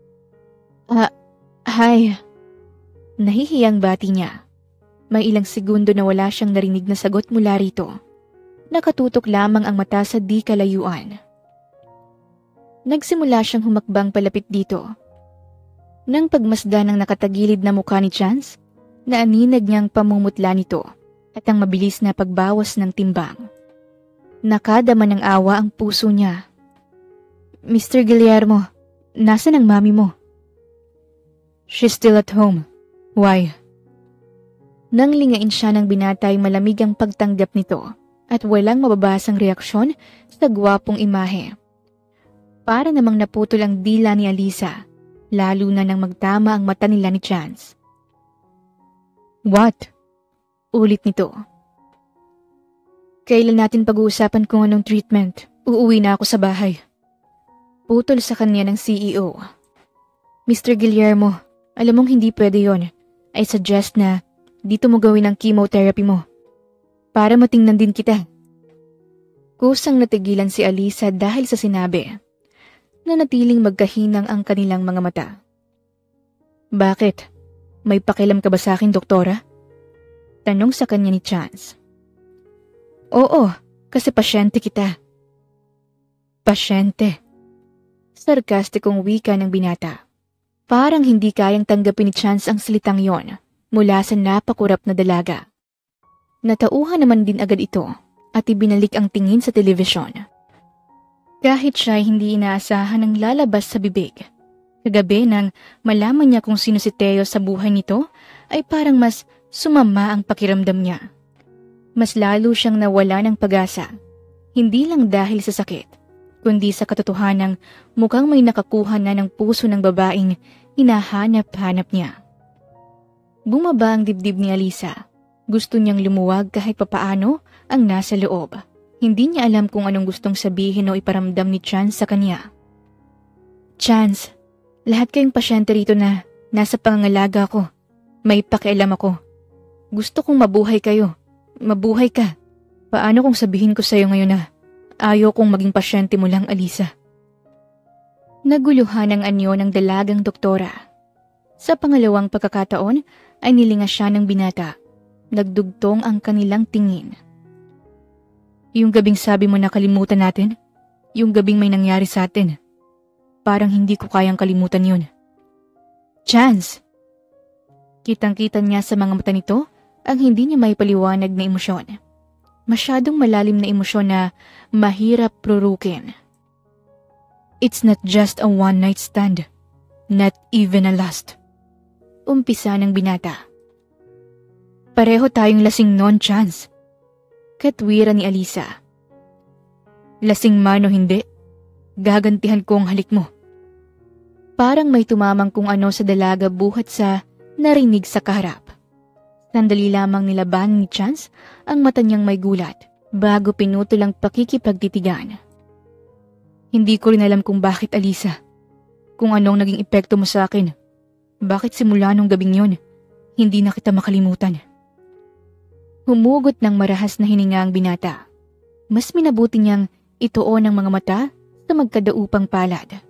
Hi. Nahihiyang bati niya. May ilang segundo na wala siyang narinig na sagot mula rito. Nakatutok lamang ang mata sa di kalayuan. Nagsimula siyang humakbang palapit dito. Nang pagmasdan ng nakatagilid na mukha ni Chance, naaninag niyang pamumutla nito at ang mabilis na pagbawas ng timbang. Nakadama ng awa ang puso niya. Mr. Guillermo, nasaan ang mami mo? She's still at home. Why? Nang lingain siya ng binatay, malamig ang pagtanggap nito at walang mababasang reaksyon sa gwapong imahe. Para namang naputol ang dila ni ALYSSA, lalo na nang magtama ang mata nila ni Chance. What? Ulit nito. Kailan natin pag-uusapan kung anong treatment? Uuwi na ako sa bahay. Putol sa kanya ng CEO. Mr. Guillermo, alam mong hindi pwede yon. I suggest na dito mo gawin ang chemotherapy mo. Para matingnan din kita. Kusang natigilan si ALYSSA dahil sa sinabi. Nanatiling magkahinang ang kanilang mga mata. Bakit? May pakialam ka ba sa akin, Doktora? Tanong sa kanya ni Chance. Oo, kasi pasyente kita. Pasyente. Sarkastikong wika ng binata. Parang hindi kayang tanggapin ni Chance ang salitang yon mula sa napakurap na dalaga. Natauhan naman din agad ito at ibinalik ang tingin sa telebisyon. Kahit siya hindi inaasahan ang lalabas sa bibig. Kagabi nang malaman niya kung sino si Theo sa buhay nito ay parang mas sumama ang pakiramdam niya. Mas lalo siyang nawala ng pag-asa. Hindi lang dahil sa sakit, kundi sa katotohanang mukhang may nakakuha na ng puso ng babaeng hinahanap-hanap niya. Bumaba ang dibdib ni ALYSSA. Gusto niyang lumuwag kahit papaano ang nasa loob. Hindi niya alam kung anong gustong sabihin o iparamdam ni Chance sa kanya. Chance, lahat kayong pasyente rito na nasa pangangalaga ko. May pakialam ako. Gusto kong mabuhay kayo. Mabuhay ka. Paano kung sabihin ko sa'yo ngayon na ayaw kong maging pasyente mo lang, ALYSSA? Naguluhan ang anyo ng dalagang doktora. Sa pangalawang pagkakataon ay nilinga siya ng binata. Nagdugtong ang kanilang tingin. Yung gabing sabi mo na kalimutan natin, yung gabing may nangyari sa atin. Parang hindi ko kayang kalimutan yun. Chance! Kitang-kita niya sa mga mata nito ang hindi niya may paliwanag na emosyon. Masyadong malalim na emosyon na mahirap prurukin. It's not just a one-night stand. Not even a lust. Umpisa ng binata. Pareho tayong lasing noon, Chance. Katwira ni ALYSSA. Lasing man o hindi, gagantihan ko ang halik mo. Parang may tumamang kung ano sa dalaga buhat sa narinig sa kaharap. Sandali lamang nilaban ni Chance ang mata niyang may gulat bago pinutol ang pakikipagtitigan. Hindi ko rin alam kung bakit, ALYSSA. Kung anong naging epekto mo sa akin. Bakit simula nung gabing yon, hindi na kita makalimutan. Humugot ng marahas na hininga ang binata. Mas minabuti niyang ituon ang mga mata sa magkadaupang palad.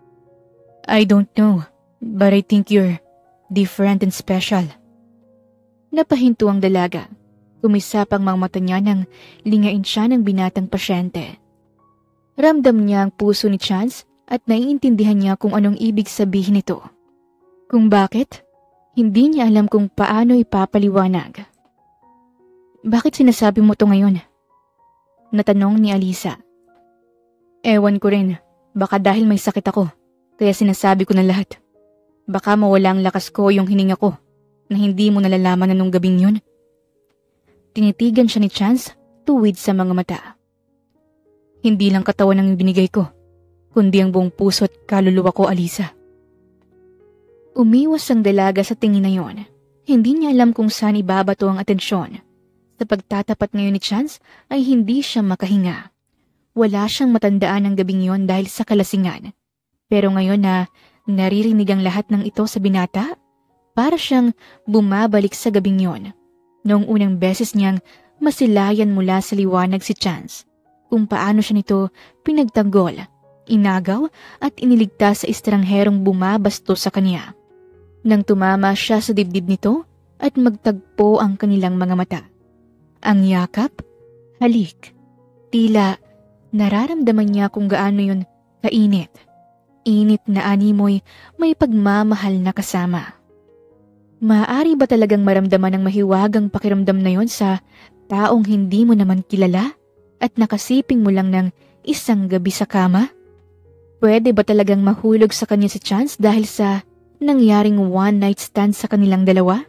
I don't know, but I think you're different and special. Napahinto ang dalaga. Kumisap ang mga mata niya nang lingain siya ng binatang pasyente. Ramdam niya ang puso ni Chance at naiintindihan niya kung anong ibig sabihin nito. Kung bakit, hindi niya alam kung paano ipapaliwanag. Bakit sinasabi mo to ngayon? Natanong ni ALYSSA. Ewan ko rin, baka dahil may sakit ako, kaya sinasabi ko na lahat. Baka mawala ang lakas ko yung hininga ko, na hindi mo nalalaman na nung gabing yun. Tinitigan siya ni Chance, tuwid sa mga mata. Hindi lang katawan ang binigay ko, kundi ang buong puso at kaluluwa ko, ALYSSA. Umiwas ang dalaga sa tingin na yon. Hindi niya alam kung saan ibabato ang atensyon. Sa pagtatapat ngayon ni Chance ay hindi siya makahinga. Wala siyang matandaan ng gabing yon dahil sa kalasingan. Pero ngayon na naririnig ang lahat ng ito sa binata, para siyang bumabalik sa gabing yon. Noong unang beses niyang masilayan mula sa liwanag si Chance, kung paano siya nito pinagtanggol, inagaw at iniligtas sa estrangherong bumabasto sa kanya. Nang tumama siya sa dibdib nito at magtagpo ang kanilang mga mata. Ang yakap, halik, tila nararamdaman niya kung gaano yun kainit. Init na animoy may pagmamahal na kasama. Maaari ba talagang maramdaman ang mahiwagang pakiramdam na yon sa taong hindi mo naman kilala at nakasiping mo lang ng isang gabi sa kama? Pwede ba talagang mahulog sa kanya si Chance dahil sa nangyaring one-night stand sa kanilang dalawa?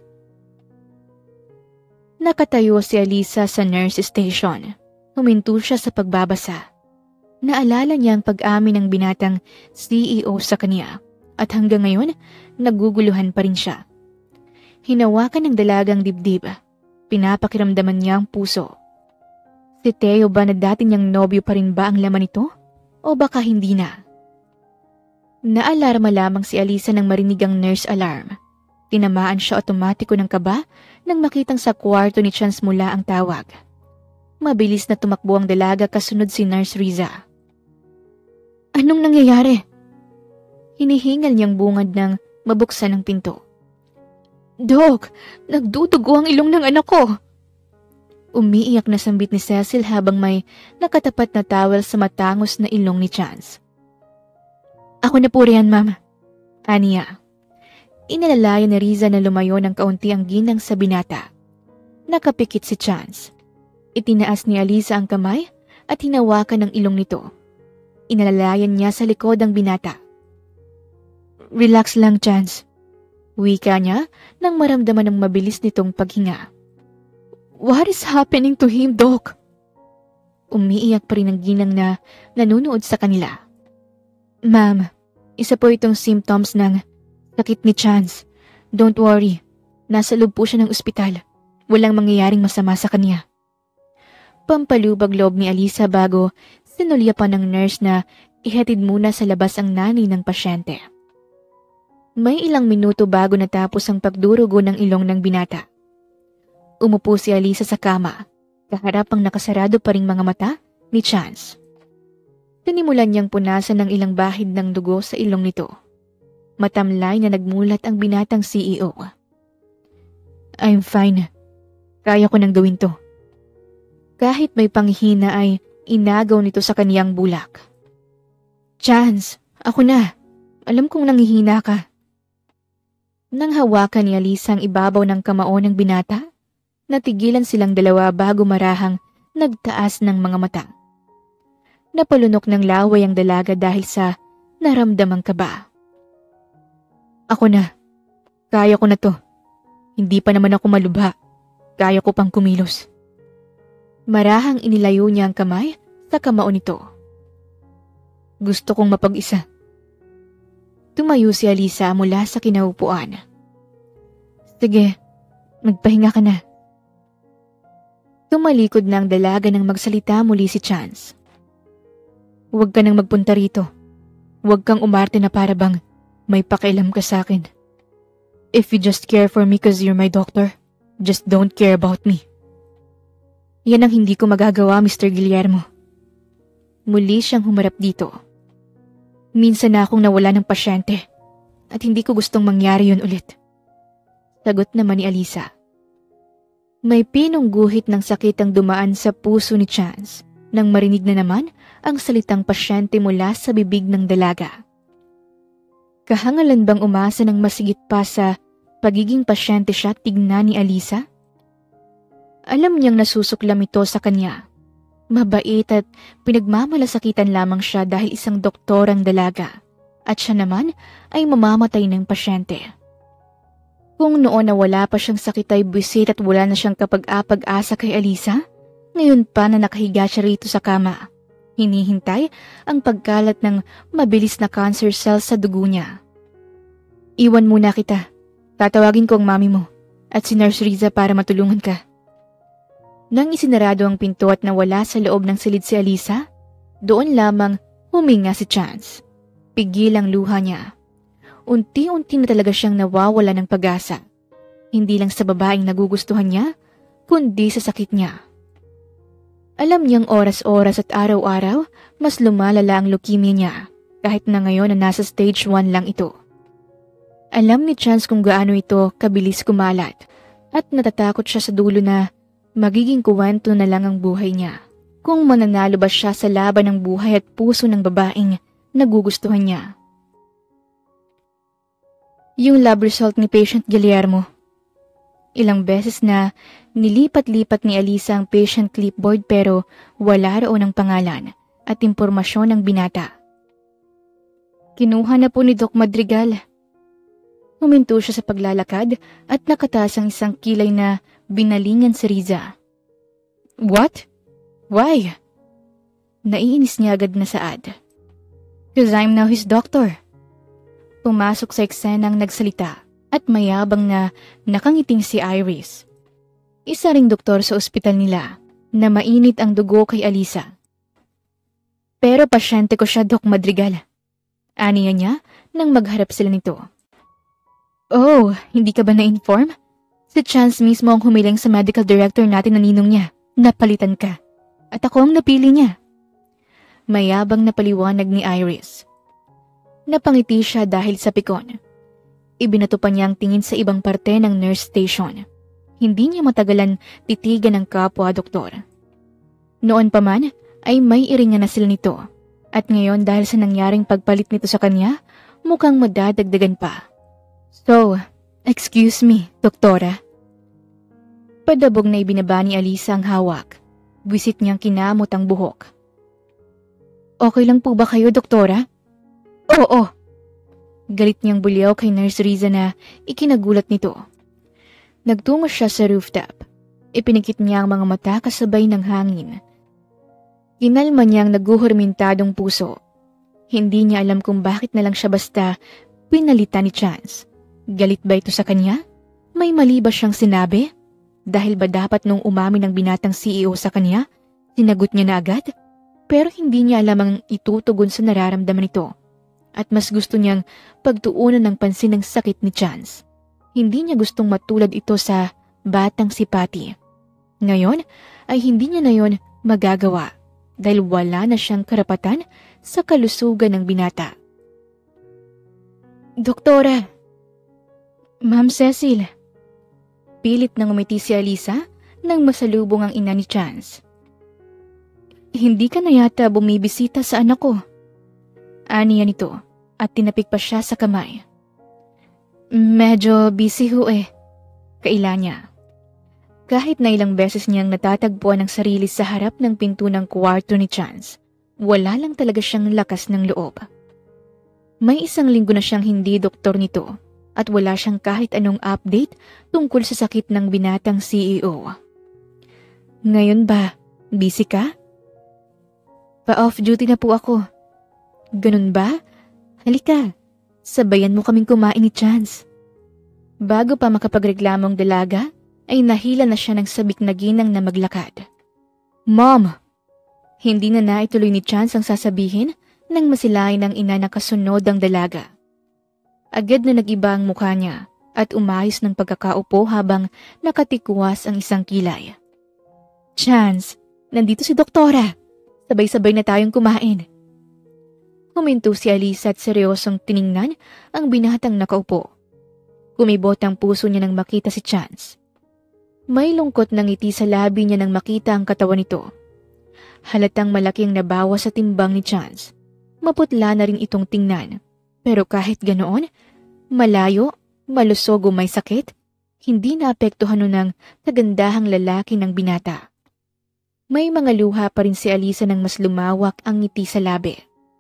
Nakatayo si ALYSSA sa nurse station. Huminto siya sa pagbabasa. Naalala niya ang pag-amin ng binatang CEO sa kanya at hanggang ngayon naguguluhan pa rin siya. Hinawakan ng dalagang dibdib. Pinapakiramdaman niya ang puso. Si Theo ba na dati niyang nobyo pa rin ba ang laman nito? O baka hindi na? Naalarma lamang si ALYSSA nang marinig ang nurse alarm. Tinamaan siya otomatiko ng kaba nang makitang sa kwarto ni Chance mula ang tawag. Mabilis na tumakbo ang dalaga kasunod si Nurse Riza. Anong nangyayari? Hinihingal niyang bungad ng mabuksan ang pinto. Dok, nagdudugo ang ilong ng anak ko. Umiiyak na sambit ni Cecil habang may nakatapat na towel sa matangos na ilong ni Chance. Ako na po riyan, ma'am. Aniya. Inalalayan ni Riza na lumayo ng kaunti ang ginang sa binata. Nakapikit si Chance. Itinaas ni ALYSSA ang kamay at hinawakan ng ilong nito. Inalalayan niya sa likod ang binata. Relax lang, Chance. Wika niya nang maramdaman ng mabilis nitong paghinga. What is happening to him, Doc? Umiiyak pa rin ang ginang na nanunood sa kanila. Ma'am, isa po itong symptoms ng sakit ni Chance. Don't worry, nasa loob po siya ng ospital. Walang mangyayaring masama sa kanya. Pampalubag loob ni ALYSSA bago sinulya pa ng nurse na ihatid muna sa labas ang nanay ng pasyente. May ilang minuto bago natapos ang pagdurugo ng ilong ng binata. Umupo si ALYSSA sa kama, kaharap ang nakasarado pa ring mga mata ni Chance. Tinimulan niyang punasan ng ilang bahid ng dugo sa ilong nito. Matamlay na nagmulat ang binatang CEO. I'm fine. Kaya ko nang gawin to. Kahit may panghina ay inagaw nito sa kaniyang bulak. Chance, ako na. Alam kong nanghihina ka. Nang hawakan ni ALYSSA ang ibabaw ng kamao ng binata, natigilan silang dalawa bago marahang nagtaas ng mga mata. Napalunok ng laway ang dalaga dahil sa naramdamang kaba. Ako na. Kaya ko na to. Hindi pa naman ako malubha. Kaya ko pang kumilos. Marahang inilayo niya ang kamay sa kamao nito. Gusto kong mapag-isa. Tumayo si ALYSSA mula sa kinaupuan. Sige, magpahinga ka na. Tumalikod na ang dalaga nang magsalita muli si Chance. Huwag ka nang magpunta rito. Huwag kang umarte na para bang may pakialam ka sa akin. If you just care for me cause you're my doctor, just don't care about me. Yan ang hindi ko magagawa, Mr. Guillermo. Muli siyang humarap dito. Minsan na akong nawala ng pasyente at hindi ko gustong mangyari yun ulit. Sagot naman ni ALYSSA. May pinong guhit ng sakit ang dumaan sa puso ni Chance nang marinig na naman ang salitang pasyente mula sa bibig ng dalaga. Kahangalan bang umasa ng masigit pa sa pagiging pasyente siya tignan ni ALYSSA? Alam niyang nasusuklam ito sa kanya. Mabait at pinagmamalasakitan lamang siya dahil isang doktorang dalaga at siya naman ay mamamatay ng pasyente. Kung noon na wala pa siyang sakit ay buwisit at wala na siyang kapag-apag-asa kay ALYSSA, ngayon pa na nakahiga siya rito sa kama. Hinihintay ang pagkalat ng mabilis na cancer cells sa dugo niya. Iwan muna kita. Tatawagin ko ang mami mo at si Nurse Riza para matulungan ka. Nang isinarado ang pinto at nawala sa loob ng silid si ALYSSA, doon lamang huminga si Chance. Pigil ang luha niya. Unti-unti na talaga siyang nawawala ng pag-asa. Hindi lang sa babaeng nagugustuhan niya, kundi sa sakit niya. Alam niyang oras-oras at araw-araw, mas lumalala ang leukemia niya, kahit na ngayon na nasa stage 1 lang ito. Alam ni Chance kung gaano ito kabilis kumalat, at natatakot siya sa dulo na magiging kuwento na lang ang buhay niya. Kung mananalo ba siya sa laban ng buhay at puso ng babaeng nagugustuhan niya. Yung lab result ni patient Guillermo. Ilang beses na nilipat-lipat ni ALYSSA ang patient clipboard pero wala roon ang pangalan at impormasyon ng binata. Kinuha na po ni Doc Madrigal. Huminto siya sa paglalakad at nakataas ang isang kilay na binalingan si Riza. What? Why? Naiinis niya agad na saad. Because I'm now his doctor. Pumasok sa eksenang nagsalita at mayabang na nakangiting si Iris. Isa ring doktor sa ospital nila na mainit ang dugo kay ALYSSA. Pero pasyente ko siya, Doc Madrigal. Aniya niya nang magharap sila nito. Oh, hindi ka ba na-inform? Si Chance mismo ang humiling sa medical director natin na ninong niya. Napalitan ka. At ako ang napili niya. Mayabang na paliwanag ni Iris. Napangiti siya dahil sa pikon. Ibinato pa niya ang tingin sa ibang parte ng nurse station. Hindi niya matagalan titigan ng kapwa doktor. Noon pa man ay may iringan na sila nito. At ngayon dahil sa nangyaring pagpalit nito sa kanya, mukhang madadagdagan pa. So, excuse me, doktora. Padabog na ibinaba ni ALYSSA ang hawak. Buwisit niyang kinamot ang buhok. Okay lang po ba kayo, doktora? Oo. Galit niyang bulyaw kay Nurse Riza na ikinagulat nito. Nagtungo siya sa rooftop. Ipinikit niya ang mga mata kasabay ng hangin. Kinalma niyang naguhurmintadong puso. Hindi niya alam kung bakit na lang siya basta pinalitan ni Chance. Galit ba ito sa kanya? May mali ba siyang sinabi? Dahil ba dapat nung umamin ng binatang CEO sa kanya, sinagot niya na agad? Pero hindi niya alam ang itutugon sa nararamdaman nito. At mas gusto niyang pagtuunan ng pansin ng sakit ni Chance. Hindi niya gustong matulad ito sa batang si Patty. Ngayon ay hindi niya na yon magagawa dahil wala na siyang karapatan sa kalusugan ng binata. Doktora! Ma'am Cecil! Pilit nang umiti si ALYSSA nang masalubong ang ina ni Chance. Hindi ka na yata bumibisita sa anak ko. Aniya nito at tinapik pa siya sa kamay. Medyo busy ho kaila niya. Kahit na ilang beses niyang natatagpuan ang sarili sa harap ng pinto ng kwarto ni Chance, wala lang talaga siyang lakas ng loob. May 1 linggo na siyang hindi doktor nito at wala siyang kahit anong update tungkol sa sakit ng binatang CEO. Ngayon ba, busy ka? Pa-off duty na po ako. Ganun ba? Halika, sabayan mo kaming kumain ni Chance. Bago pa makapagreklamong dalaga, ay nahila na siya ng sabik na ginang na maglakad. Mom! Hindi na naituloy ni Chance ang sasabihin nang masilayan ng ina na kasunod ang dalaga. Agad na nag-iba ang mukha niya at umayos ng pagkakaupo habang nakatikwas ang isang kilay. Chance, nandito si Doktora. Sabay-sabay na tayong kumain. Huminto si ALYSSA at seryosong tiningnan ang binatang nakaupo. Kumibot ang puso niya nang makita si Chance. May lungkot na ngiti sa labi niya nang makita ang katawan nito. Halatang malaking nabawa sa timbang ni Chance. Maputla na rin itong tingnan. Pero kahit ganoon, malayo, malusog o may sakit, hindi naapektuhan nun ng kagandahang lalaki ng binata. May mga luha pa rin si ALYSSA nang mas lumawak ang ngiti sa labi.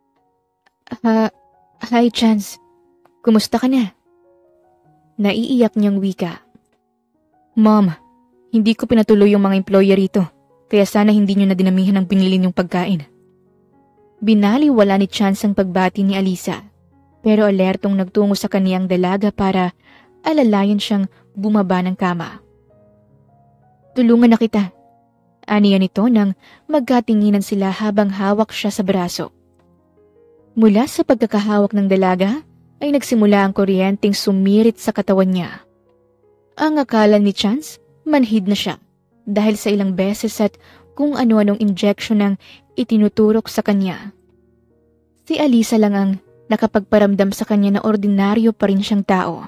Hi Chance, kumusta ka na? Naiiyak niyang wika. Mom, hindi ko pinatuloy yung mga employer rito, kaya sana hindi niyo na dinamihan ang binili niyong pagkain. Binaliwala ni Chance ang pagbati ni ALYSSA, pero alertong nagtungo sa kaniyang dalaga para alalayan siyang bumaba ng kama. Tulungan na kita, aniya nito nang magkatinginan sila habang hawak siya sa braso. Mula sa pagkakahawak ng dalaga ay nagsimula ang kuryenteng sumirit sa katawan niya. Ang akala ni Chance, manhid na siya dahil sa ilang beses at kung ano-anong injection ang itinuturok sa kanya. Si ALYSSA lang ang nakapagparamdam sa kanya na ordinaryo pa rin siyang tao.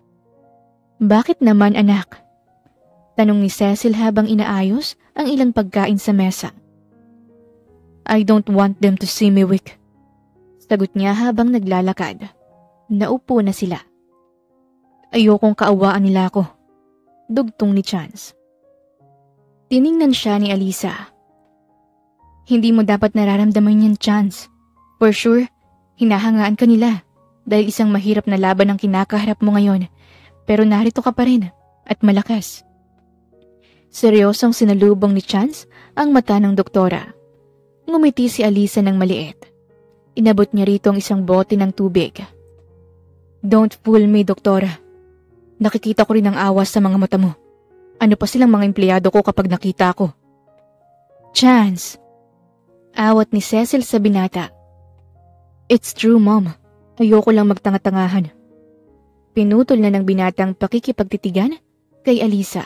Bakit naman anak? Tanong ni Cecil habang inaayos ang ilang pagkain sa mesa. I don't want them to see me weak. Sagot niya habang naglalakad. Naupo na sila. Ayokong kaawaan nila ako. Dugtong ni Chance. Tiningnan siya ni ALYSSA. Hindi mo dapat nararamdaman yan, Chance. For sure, hinahangaan ka nila dahil isang mahirap na laban ang kinakaharap mo ngayon. Pero narito ka pa rin at malakas. Seryosong sinalubong ni Chance ang mata ng doktora. Ngumiti si ALYSSA ng maliit. Inabot niya rito ang isang bote ng tubig. Don't fool me, doktora. Nakikita ko rin ang awas sa mga mata mo. Ano pa silang mga empleyado ko kapag nakita ko? Chance! Awat ni Cecil sa binata. It's true, Mom. Ayoko lang magtanga-tangahan. Pinutol na ng binatang pakikipagtitigan kay ALYSSA.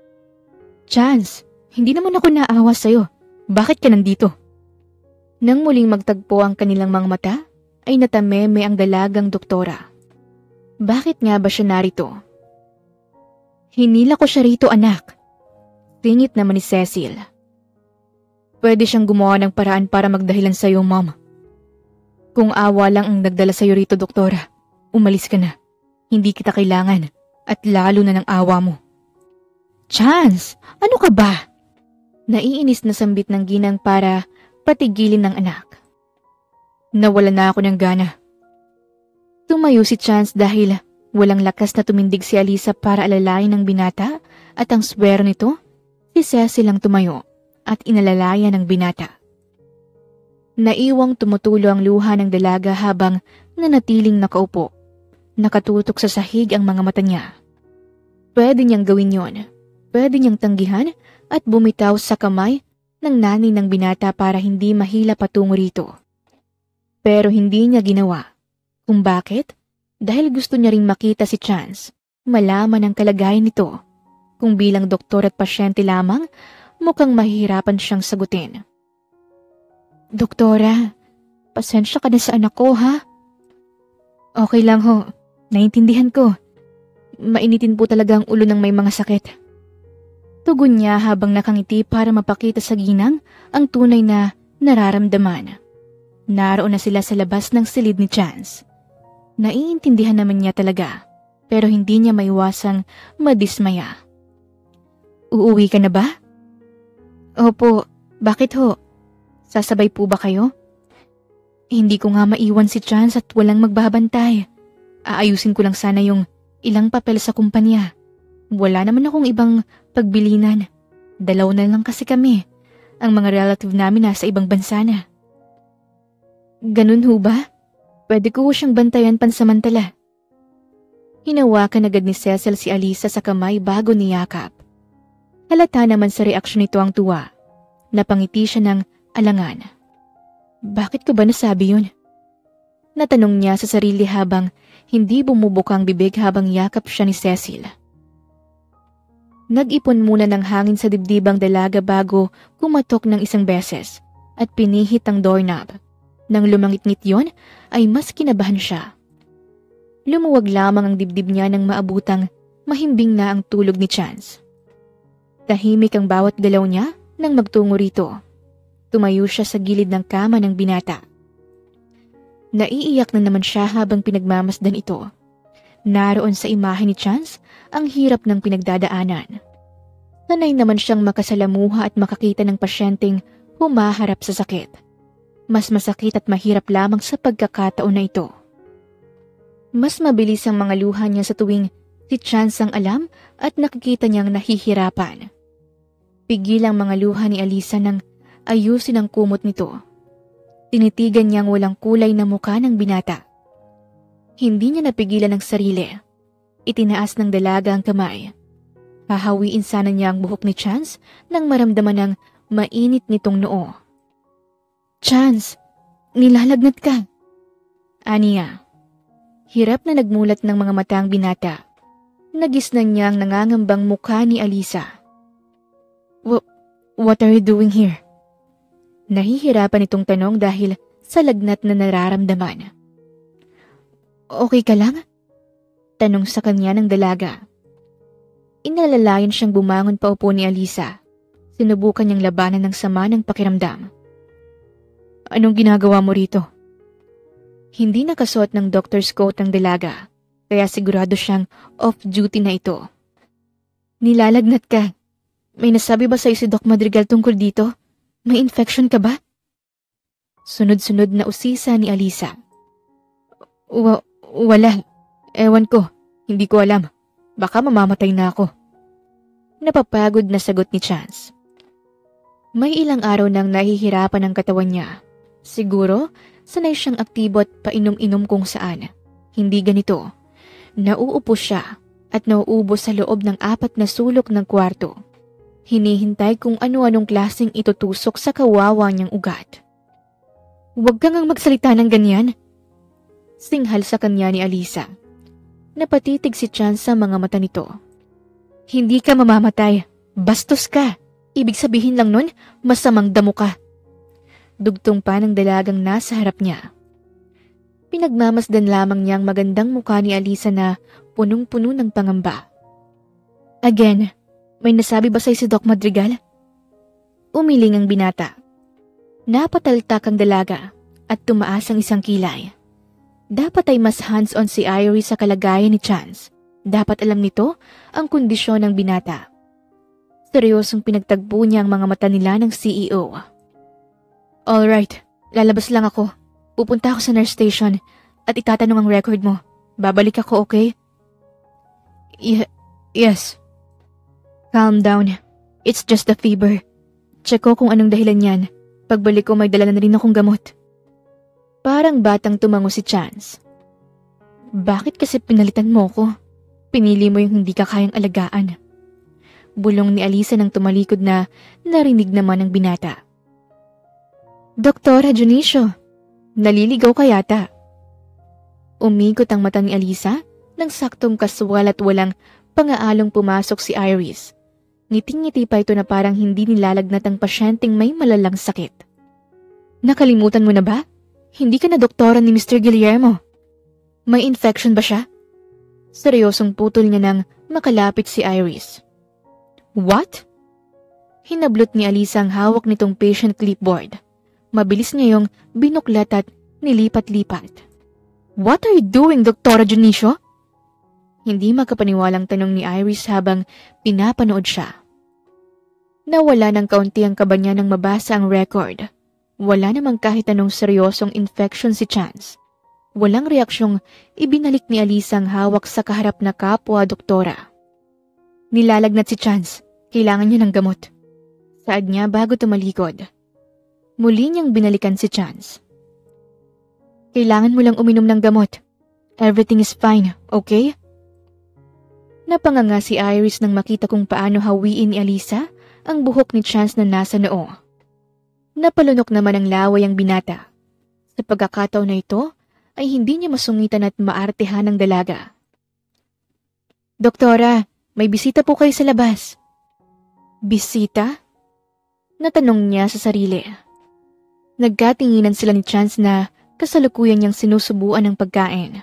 Chance, hindi naman ako naawa sa'yo. Bakit ka nandito? Nang muling magtagpo ang kanilang mga mata, ay natameme ang dalagang doktora. Bakit nga ba siya narito? Hinila ko siya rito, anak. Singit naman ni Cecil. Pwede siyang gumawa ng paraan para magdahilan sa'yo, Mom. Kung awa lang ang nagdala sa'yo rito, Doktora, umalis ka na. Hindi kita kailangan at lalo na ng awa mo. Chance, ano ka ba? Naiinis na sambit ng ginang para patigilin ng anak. Nawala na ako ng gana. Tumayo si Chance dahil walang lakas na tumindig si ALYSSA para alalayan ng binata at ang swero nito, si Cecil ang tumayo at inalalaya ng binata. Naiwang tumutulo ang luha ng dalaga habang nanatiling nakaupo. Nakatutok sa sahig ang mga mata niya. Pwede niyang gawin yon. Pwede niyang tanggihan at bumitaw sa kamay ng nanay ng binata para hindi mahila patungo rito. Pero hindi niya ginawa. Kung bakit? Dahil gusto niya ring makita si Chance, malaman ang kalagayan nito. Kung bilang doktor at pasyente lamang, mukhang mahihirapan siyang sagutin. Doktora, pasensya ka na sa anak ko, ha? Okay lang ho, naintindihan ko. Mainitin po talaga ang ulo ng may mga sakit. Tugon niya habang nakangiti para mapakita sa ginang ang tunay na nararamdaman. Naroon na sila sa labas ng silid ni Chance. Naiintindihan naman niya talaga, pero hindi niya maiwasang madismaya. Uuwi ka na ba? Opo, bakit ho? Sasabay po ba kayo? Hindi ko nga maiwan si Chance at walang magbabantay. Aayusin ko lang sana yung ilang papel sa kumpanya. Wala naman akong ibang pagbilinan. Dalaw na lang kasi kami. Ang mga relative namin nasa ibang bansa na. Ganun ho ba? Pwede ko siyang bantayan pansamantala. Hinawakan agad ni Cecil si ALYSSA sa kamay bago niyakap. Halata naman sa reaksyon nito ang tuwa. Napangiti siya ng alangan. Bakit ko ba nasabi yun? Natanong niya sa sarili habang hindi bumubuka ang bibig habang yakap siya ni Cecil. Nag-ipon muna ng hangin sa dibdibang dalaga bago kumatok ng isang beses at pinihit ang doorknob. Nang lumangit-ngit yon ay mas kinabahan siya. Lumuwag lamang ang dibdib niya nang maabutang mahimbing na ang tulog ni Chance. Tahimik ang bawat galaw niya nang magtungo rito. Tumayo siya sa gilid ng kama ng binata. Naiiyak na naman siya habang pinagmamasdan ito. Naroon sa imahe ni Chance ang hirap ng pinagdadaanan. Sanay naman siyang makasalamuha at makakita ng pasyenteng humaharap sa sakit. Mas masakit at mahirap lamang sa pagkakataon na ito. Mas mabilis ang mga luha niya sa tuwing si Chance ang alam at nakikita niyang nahihirapan. Pigil ang mga luha ni ALYSSA nang ayusin ang kumot nito. Tinitigan niyang walang kulay na mukha ng binata. Hindi niya napigilan ang sarili. Itinaas ng dalaga ang kamay. Hahawiin sana niya ang buhok ni Chance nang maramdaman ng mainit nitong noo. Chance, nilalagnat ka. Aniya. Hirap na nagmulat ng mga mata ang binata. Nagisnan niya ang nangangambang mukha ni ALYSSA. What are you doing here? Nahihirapan itong tanong dahil sa lagnat na nararamdaman. Okay ka lang? Tanong sa kanya ng dalaga. Inalalayan siyang bumangon paupo ni ALYSSA. Sinubukan niyang labanan ng sama ng pakiramdam. Anong ginagawa mo rito? Hindi nakasuot ng doctor's coat ang dalaga, kaya sigurado siyang off-duty na ito. Nilalagnat ka. May nasabi ba sa'yo si Doc Madrigal tungkol dito? May infection ka ba? Sunod-sunod na usisa ni ALYSSA. Wala. Ewan ko. Hindi ko alam. Baka mamamatay na ako. Napapagod na sagot ni Chance. May ilang araw nang nahihirapan ang katawan niya. Siguro, sanay siyang aktibo at painom-inom kung saan. Hindi ganito. Nauupo siya at nauubos sa loob ng 4 na sulok ng kwarto. Hinihintay kung ano-anong klaseng itutusok sa kawawa niyang ugat. Huwag kang magsalita ng ganyan. Singhal sa kanya ni ALYSSA. Napatitig si Chance sa mga mata nito. Hindi ka mamamatay. Bastos ka. Ibig sabihin lang nun, masamang damo ka. Dugtong pa ng dalagang nasa harap niya. Pinagmamasdan lamang niya ang magandang mukha ni ALYSSA na punong-puno ng pangamba. Again, may nasabi ba sa'yo si Doc Madrigal? Umiling ang binata. Napataltak ang dalaga at tumaas ang isang kilay. Dapat ay mas hands-on si Iris sa kalagayan ni Chance. Dapat alam nito ang kondisyon ng binata. Seryosong pinagtagpo niya ang mga mata nila ng CEO. Alright, lalabas lang ako. Pupunta ako sa nurse station at itatanong ang record mo. Babalik ako, okay? Yes. Calm down. It's just a fever. Check ko kung anong dahilan yan. Pagbalik ko may dala na rin akong gamot. Parang batang tumango si Chance. Bakit kasi pinalitan mo ko? Pinili mo yung hindi ka kayang alagaan. Bulong ni ALYSSA nang tumalikod na narinig naman ng binata. Doktora Junicio, naliligaw ka yata. Umigot ang mata ni ALYSSA nang saktong kaswal at walang pang-aalong pumasok si Iris. Ngiting-ngiti pa ito na parang hindi nilalagnat ang pasyenteng may malalang sakit. Nakalimutan mo na ba? Hindi ka na doktora ni Mr. Guillermo. May infection ba siya? Seryosong putol niya nang makalapit si Iris. What? Hinablot ni ALYSSA ang hawak nitong patient clipboard. Mabilis niya yung binuklat at nilipat-lipat. What are you doing, Doktora Junicio? Hindi makapaniwalang tanong ni Iris habang pinapanood siya. Nawala ng kaunti ang kaba niya nang mabasa ang record. Wala namang kahit anong seryosong infection si Chance. Walang reaksyong ibinalik ni ALYSSA ang hawak sa kaharap na kapwa doktora. Nilalagnat si Chance. Kailangan niya ng gamot. Saad niya bago tumalikod. Muli niyang binalikan si Chance. Kailangan mo lang uminom ng gamot. Everything is fine, okay? Napanganga si Iris nang makita kung paano hawiin ni ALYSSA ang buhok ni Chance na nasa noo. Napalunok naman ang laway ang binata. Sa pagkakataon na ito, ay hindi niya masungitan at maartehan ang dalaga. Doktora, may bisita po kayo sa labas. Bisita? Natanong niya sa sarili. Nagkatinginan sila ni Chance na kasalukuyan niyang sinusubuan ng pagkain.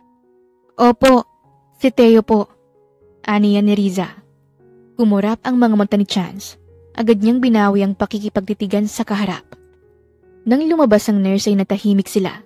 Opo, si Teo po. Aniya ni Riza. Kumurap ang mga mata ni Chance. Agad niyang binawi ang pakikipagtitigan sa kaharap. Nang lumabas ang nurse ay natahimik sila.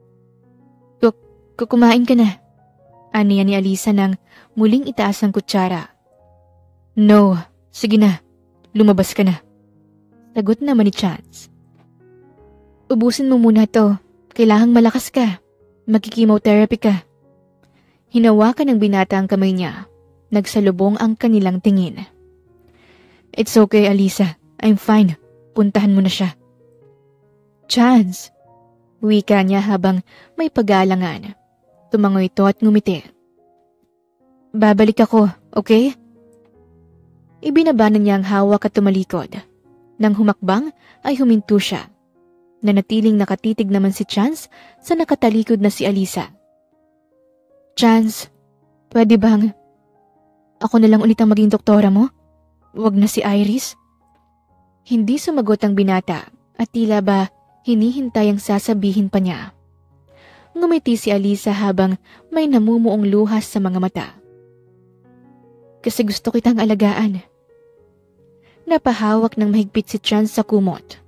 Kumain ka na. Aniya ni ALYSSA nang muling itaas ang kutsara. No, sige na. Lumabas ka na. Sagot naman ni Chance. Ubusin mo muna to. Kailangang malakas ka. Magkikimotherapy ka. Hinawakan ng binata ang kamay niya. Nagsalubong ang kanilang tingin. It's okay, ALYSSA. I'm fine. Puntahan mo na siya. Chance. Wika niya habang may pag-aalangan. Tumango ito at ngumiti. Babalik ako, okay? Ibinabanan niya ang hawak at tumalikod. Nang humakbang ay huminto siya. Nanatiling nakatitig naman si Chance sa nakatalikod na si ALYSSA. Chance, pwede bang ako na lang ulit ang maging doktora mo? Wag na si Iris? Hindi sumagot ang binata at tila ba hinihintay ang sasabihin pa niya. Ngumiti si ALYSSA habang may namumuong luhas sa mga mata. Kasi gusto kitang alagaan. Napahawak ng mahigpit si Chance sa kumot.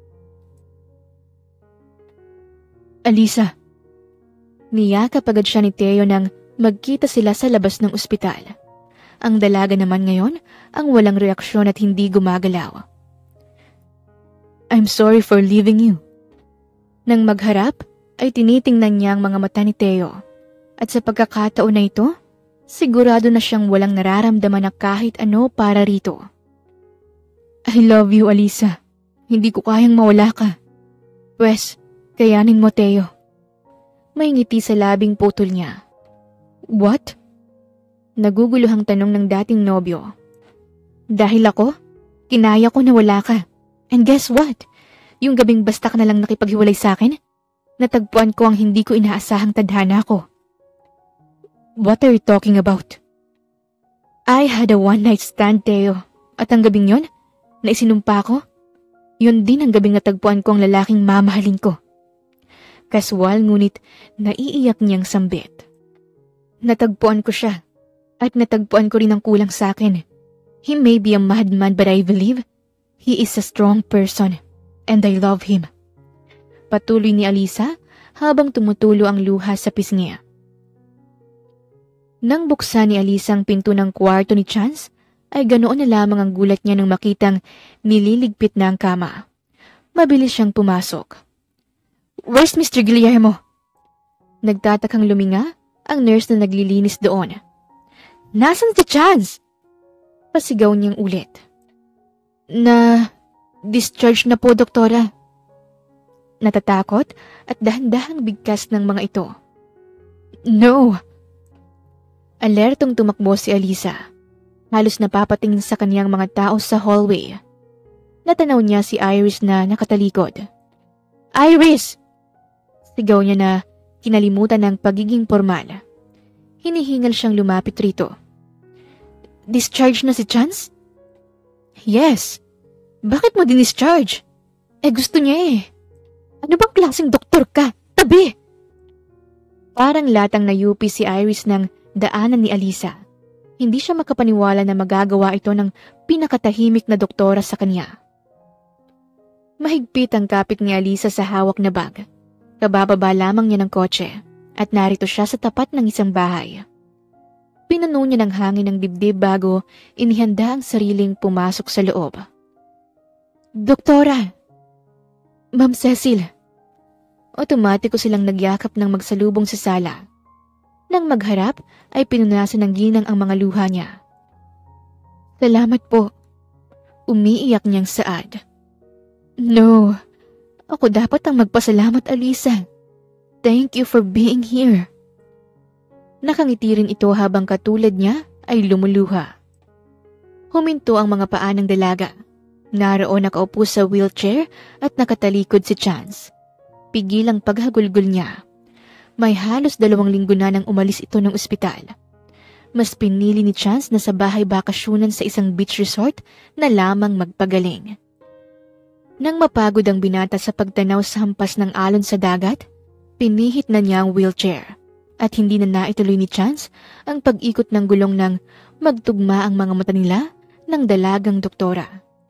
ALYSSA. Niyakap agad siya ni Teo nang magkita sila sa labas ng ospital. Ang dalaga naman ngayon ang walang reaksyon at hindi gumagalaw. I'm sorry for leaving you. Nang magharap, ay tinitingnan niya ang mga mata ni Teo. At sa pagkakataon na ito, sigurado na siyang walang nararamdaman na kahit ano para rito. I love you, ALYSSA. Hindi ko kayang mawala ka. Pwes, kayanin mo, Teo. May ngiti sa labing putol niya. What? Naguguluhang tanong ng dating nobyo. Dahil ako, kinaya ko na wala ka. And guess what? Yung gabing basta ka na lang nakipaghiwalay sa akin, natagpuan ko ang hindi ko inaasahang tadhana ko. What are you talking about? I had a one-night stand, Teo. At ang gabing yon, na isinumpa ko, yun din ang gabing natagpuan ko ang lalaking mamahalin ko. Kaswal ngunit naiiyak niyang sambit. Natagpuan ko siya. At natagpuan ko rin ang kulang sa akin. He may be a madman but I believe he is a strong person and I love him. Patuloy ni ALYSSA habang tumutulo ang luha sa pisngi. Nang buksan ni ALYSSA ang pinto ng kwarto ni Chance, ay ganoon na lamang ang gulat niya nang makitang nililigpit na ang kama. Mabilis siyang pumasok. "Where's Mr. Guillermo?" Nagtatakang luminga ang nurse na naglilinis doon. "Nasaan si Chance?" Pasigaw niyang ulit. "Discharge na po, Doktora." Natatakot at dahan-dahang bigkas ng mga ito. "No!" Alertong tumakbo si ALYSSA. Halos napapatingin sa kaniyang mga tao sa hallway. Natanaw niya si Iris na nakatalikod. "Iris!" Sigaw niya na kinalimutan ng pagiging formal. Hinihingal siyang lumapit rito. "Discharge na si Chance?" "Yes." "Bakit mo din-discharge?" Gusto niya eh." "Ano bang klaseng doktor ka? Tabi!" Parang latang nayupi si Iris ng daanan ni ALYSSA. Hindi siya makapaniwala na magagawa ito ng pinakatahimik na doktora sa kanya. Mahigpit ang kapit ni ALYSSA sa hawak na bag. Kabababa lamang niya ng kotse at narito siya sa tapat ng isang bahay. Pinuno niya ng hangin ng dibdib bago inihanda ang sariling pumasok sa loob. "Doktora!" "Ma'am Cecil." Otomatiko silang nagyakap ng magsalubong sa sala. Nang magharap ay pinunasan ng ginang ang mga luha niya. "Salamat po." Umiiyak niyang saad. "No, ako dapat ang magpasalamat, ALYSSA. Thank you for being here." Nakangiti rin ito habang katulad niya ay lumuluha. Huminto ang mga paa ng dalaga. Naroon nakaupo sa wheelchair at nakatalikod si Chance. Pigil ang paghagulgol niya. May halos 2 linggo na nang umalis ito ng ospital. Mas pinili ni Chance na sa bahay bakasyunan sa isang beach resort na lamang magpagaling. Nang mapagod ang binata sa pagtanaw sa hampas ng alon sa dagat, pinihit na niya ang wheelchair at hindi na naituloy ni Chance ang pag-ikot ng gulong nang magtugma ang mga mata nila ng dalagang doktora.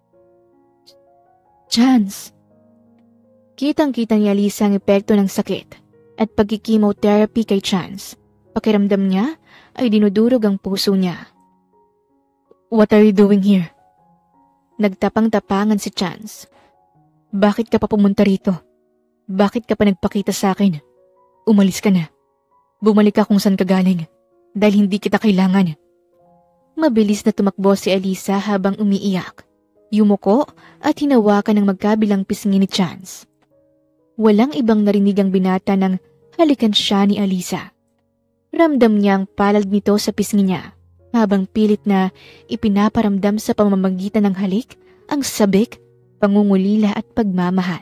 "Chance!" Kitang-kita ni ALYSSA ang epekto ng sakit at pagkikimotherapy kay Chance. Pakiramdam niya ay dinudurog ang puso niya. "What are you doing here?" Nagtapang-tapangan si Chance. "Bakit ka pa pumunta rito? Bakit ka pa nagpakita sa akin? Umalis ka na. Bumalik ka kung saan ka galing dahil hindi kita kailangan." Mabilis na tumakbo si ALYSSA habang umiiyak. Yumuko at hinawakan ng magkabilang pisngi ni Chance. Walang ibang narinig ang binata nang halikan siya ni ALYSSA. Ramdam niya ang palad nito sa pisngi niya habang pilit na ipinaparamdam sa pamamagitan ng halik ang sabik, pangungulila at pagmamahal.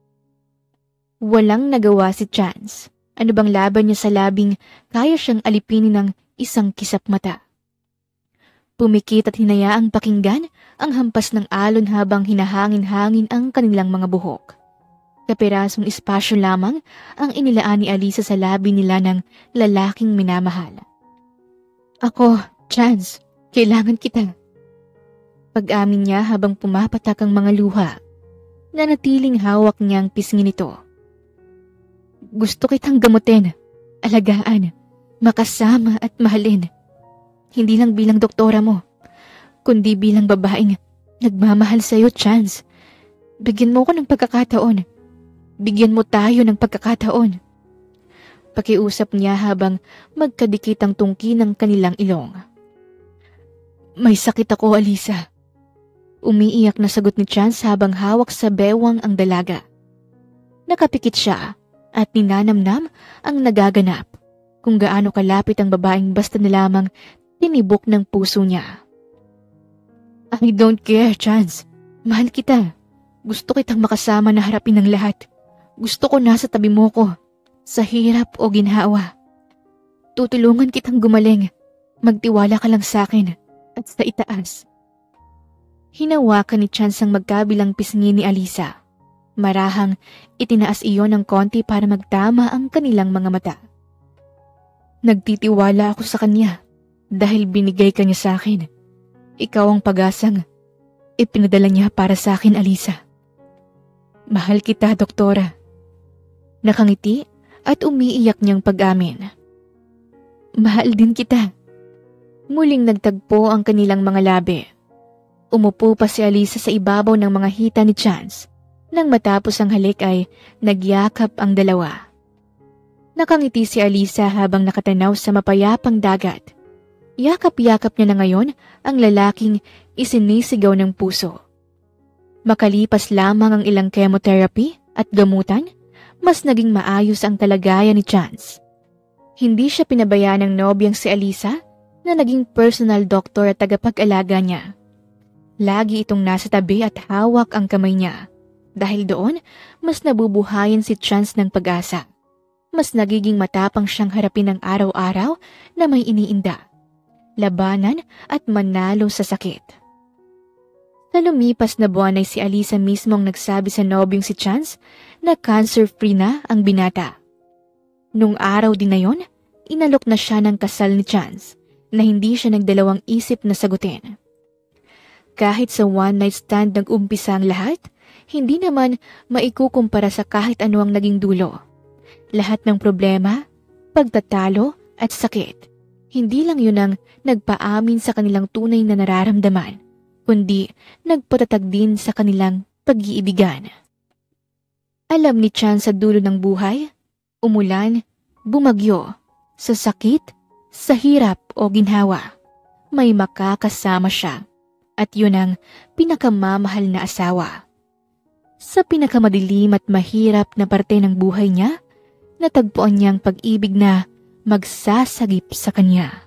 Walang nagawa si Chance. Ano bang laban niya sa labing kaya siyang alipinin ng isang kisap mata. Pumikit at hinayaang pakinggan ang hampas ng alon habang hinahangin-hangin ang kanilang mga buhok. Kapirasong espasyo lamang ang inilaan ni ALYSSA sa labi nila ng lalaking minamahal. "Ako, Chance, kailangan kita." Pag-amin niya habang pumapatak ang mga luha. Nanatiling hawak niya ang pisngi nito. "Gusto kitang gamutin, alagaan, makasama at mahalin. Hindi lang bilang doktora mo, kundi bilang babaeng nagmamahal sa iyo, Chance. Bigyan mo ko ng pagkakataon. Bigyan mo tayo ng pagkakataon." Pakiusap niya habang magkadikit ang tungki ng kanilang ilong. "May sakit ako, ALYSSA." Umiiyak na sagot ni Chance habang hawak sa bewang ang dalaga. Nakapikit siya at ninanamnam ang nagaganap, kung gaano kalapit ang babaeng basta na lamang tinibok ng puso niya. "I don't care, Chance. Mahal kita. Gusto kitang makasama na harapin ng lahat. Gusto ko nasa tabi mo ko, sa hirap o ginhawa. Tutulungan kitang gumaling. Magtiwala ka lang sa akin at sa itaas." Hinawakan ni Chance ang magkabilang pisngi ni ALYSSA. Marahang itinaas iyon ng konti para magtama ang kanilang mga mata. "Nagtitiwala ako sa kanya. dahil binigay ka niya sa akin. Ikaw ang pag-asang ipinadala niya para sa akin, ALYSSA. Mahal kita, Doktora. Nakangiti at umiiyak niyang pag-amin. Mahal din kita. Muling nagtagpo ang kanilang mga labi. Umupo pa si ALYSSA sa ibabaw ng mga hita ni Chance. Nang matapos ang halik ay nagyakap ang dalawa. Nakangiti si ALYSSA habang nakatanaw sa mapayapang dagat. Yakap-yakap niya na ngayon ang lalaking isinisigaw ng puso. Makalipas lamang ang ilang chemotherapy at gamutan, mas naging maayos ang kalagayan ni Chance. Hindi siya pinabayaan ng nobyang si ALYSSA na naging personal doctor at tagapag-alaga niya. Lagi itong nasa tabi at hawak ang kamay niya. Dahil doon, mas nabubuhayan si Chance ng pag-asa. Mas nagiging matapang siyang harapin ang araw-araw na may iniinda, labanan at manalo sa sakit. Sa lumipas na buwan ay si ALYSSA mismo ang nagsabi sa nobyong si Chance na cancer-free na ang binata. Nung araw din na yon, inalok na siya ng kasal ni Chance na hindi siya nagdalawang isip na sagutin. Kahit sa one-night stand nag-umpisa ang lahat, hindi naman maikukumpara sa kahit ano ang naging dulo. Lahat ng problema, pagtatalo at sakit, hindi lang yun ang nagpaamin sa kanilang tunay na nararamdaman, kundi nagpatatag din sa kanilang pag-iibigan. Alam ni Chance sa dulo ng buhay, umulan, bumagyo, sa sakit, sa hirap o ginhawa, may makakasama siya at yun ang pinakamamahal na asawa. Sa pinakamadilim at mahirap na parte ng buhay niya, natagpuan niyang pag-ibig na magsasagip sa kanya.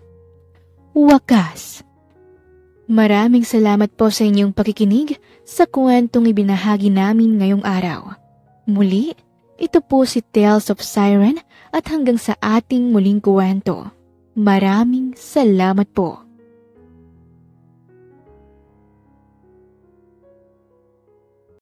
Wakas! Maraming salamat po sa inyong pakikinig sa kwentong ibinahagi namin ngayong araw. Muli, ito po si Tales of Siren at hanggang sa ating muling kwento. Maraming salamat po.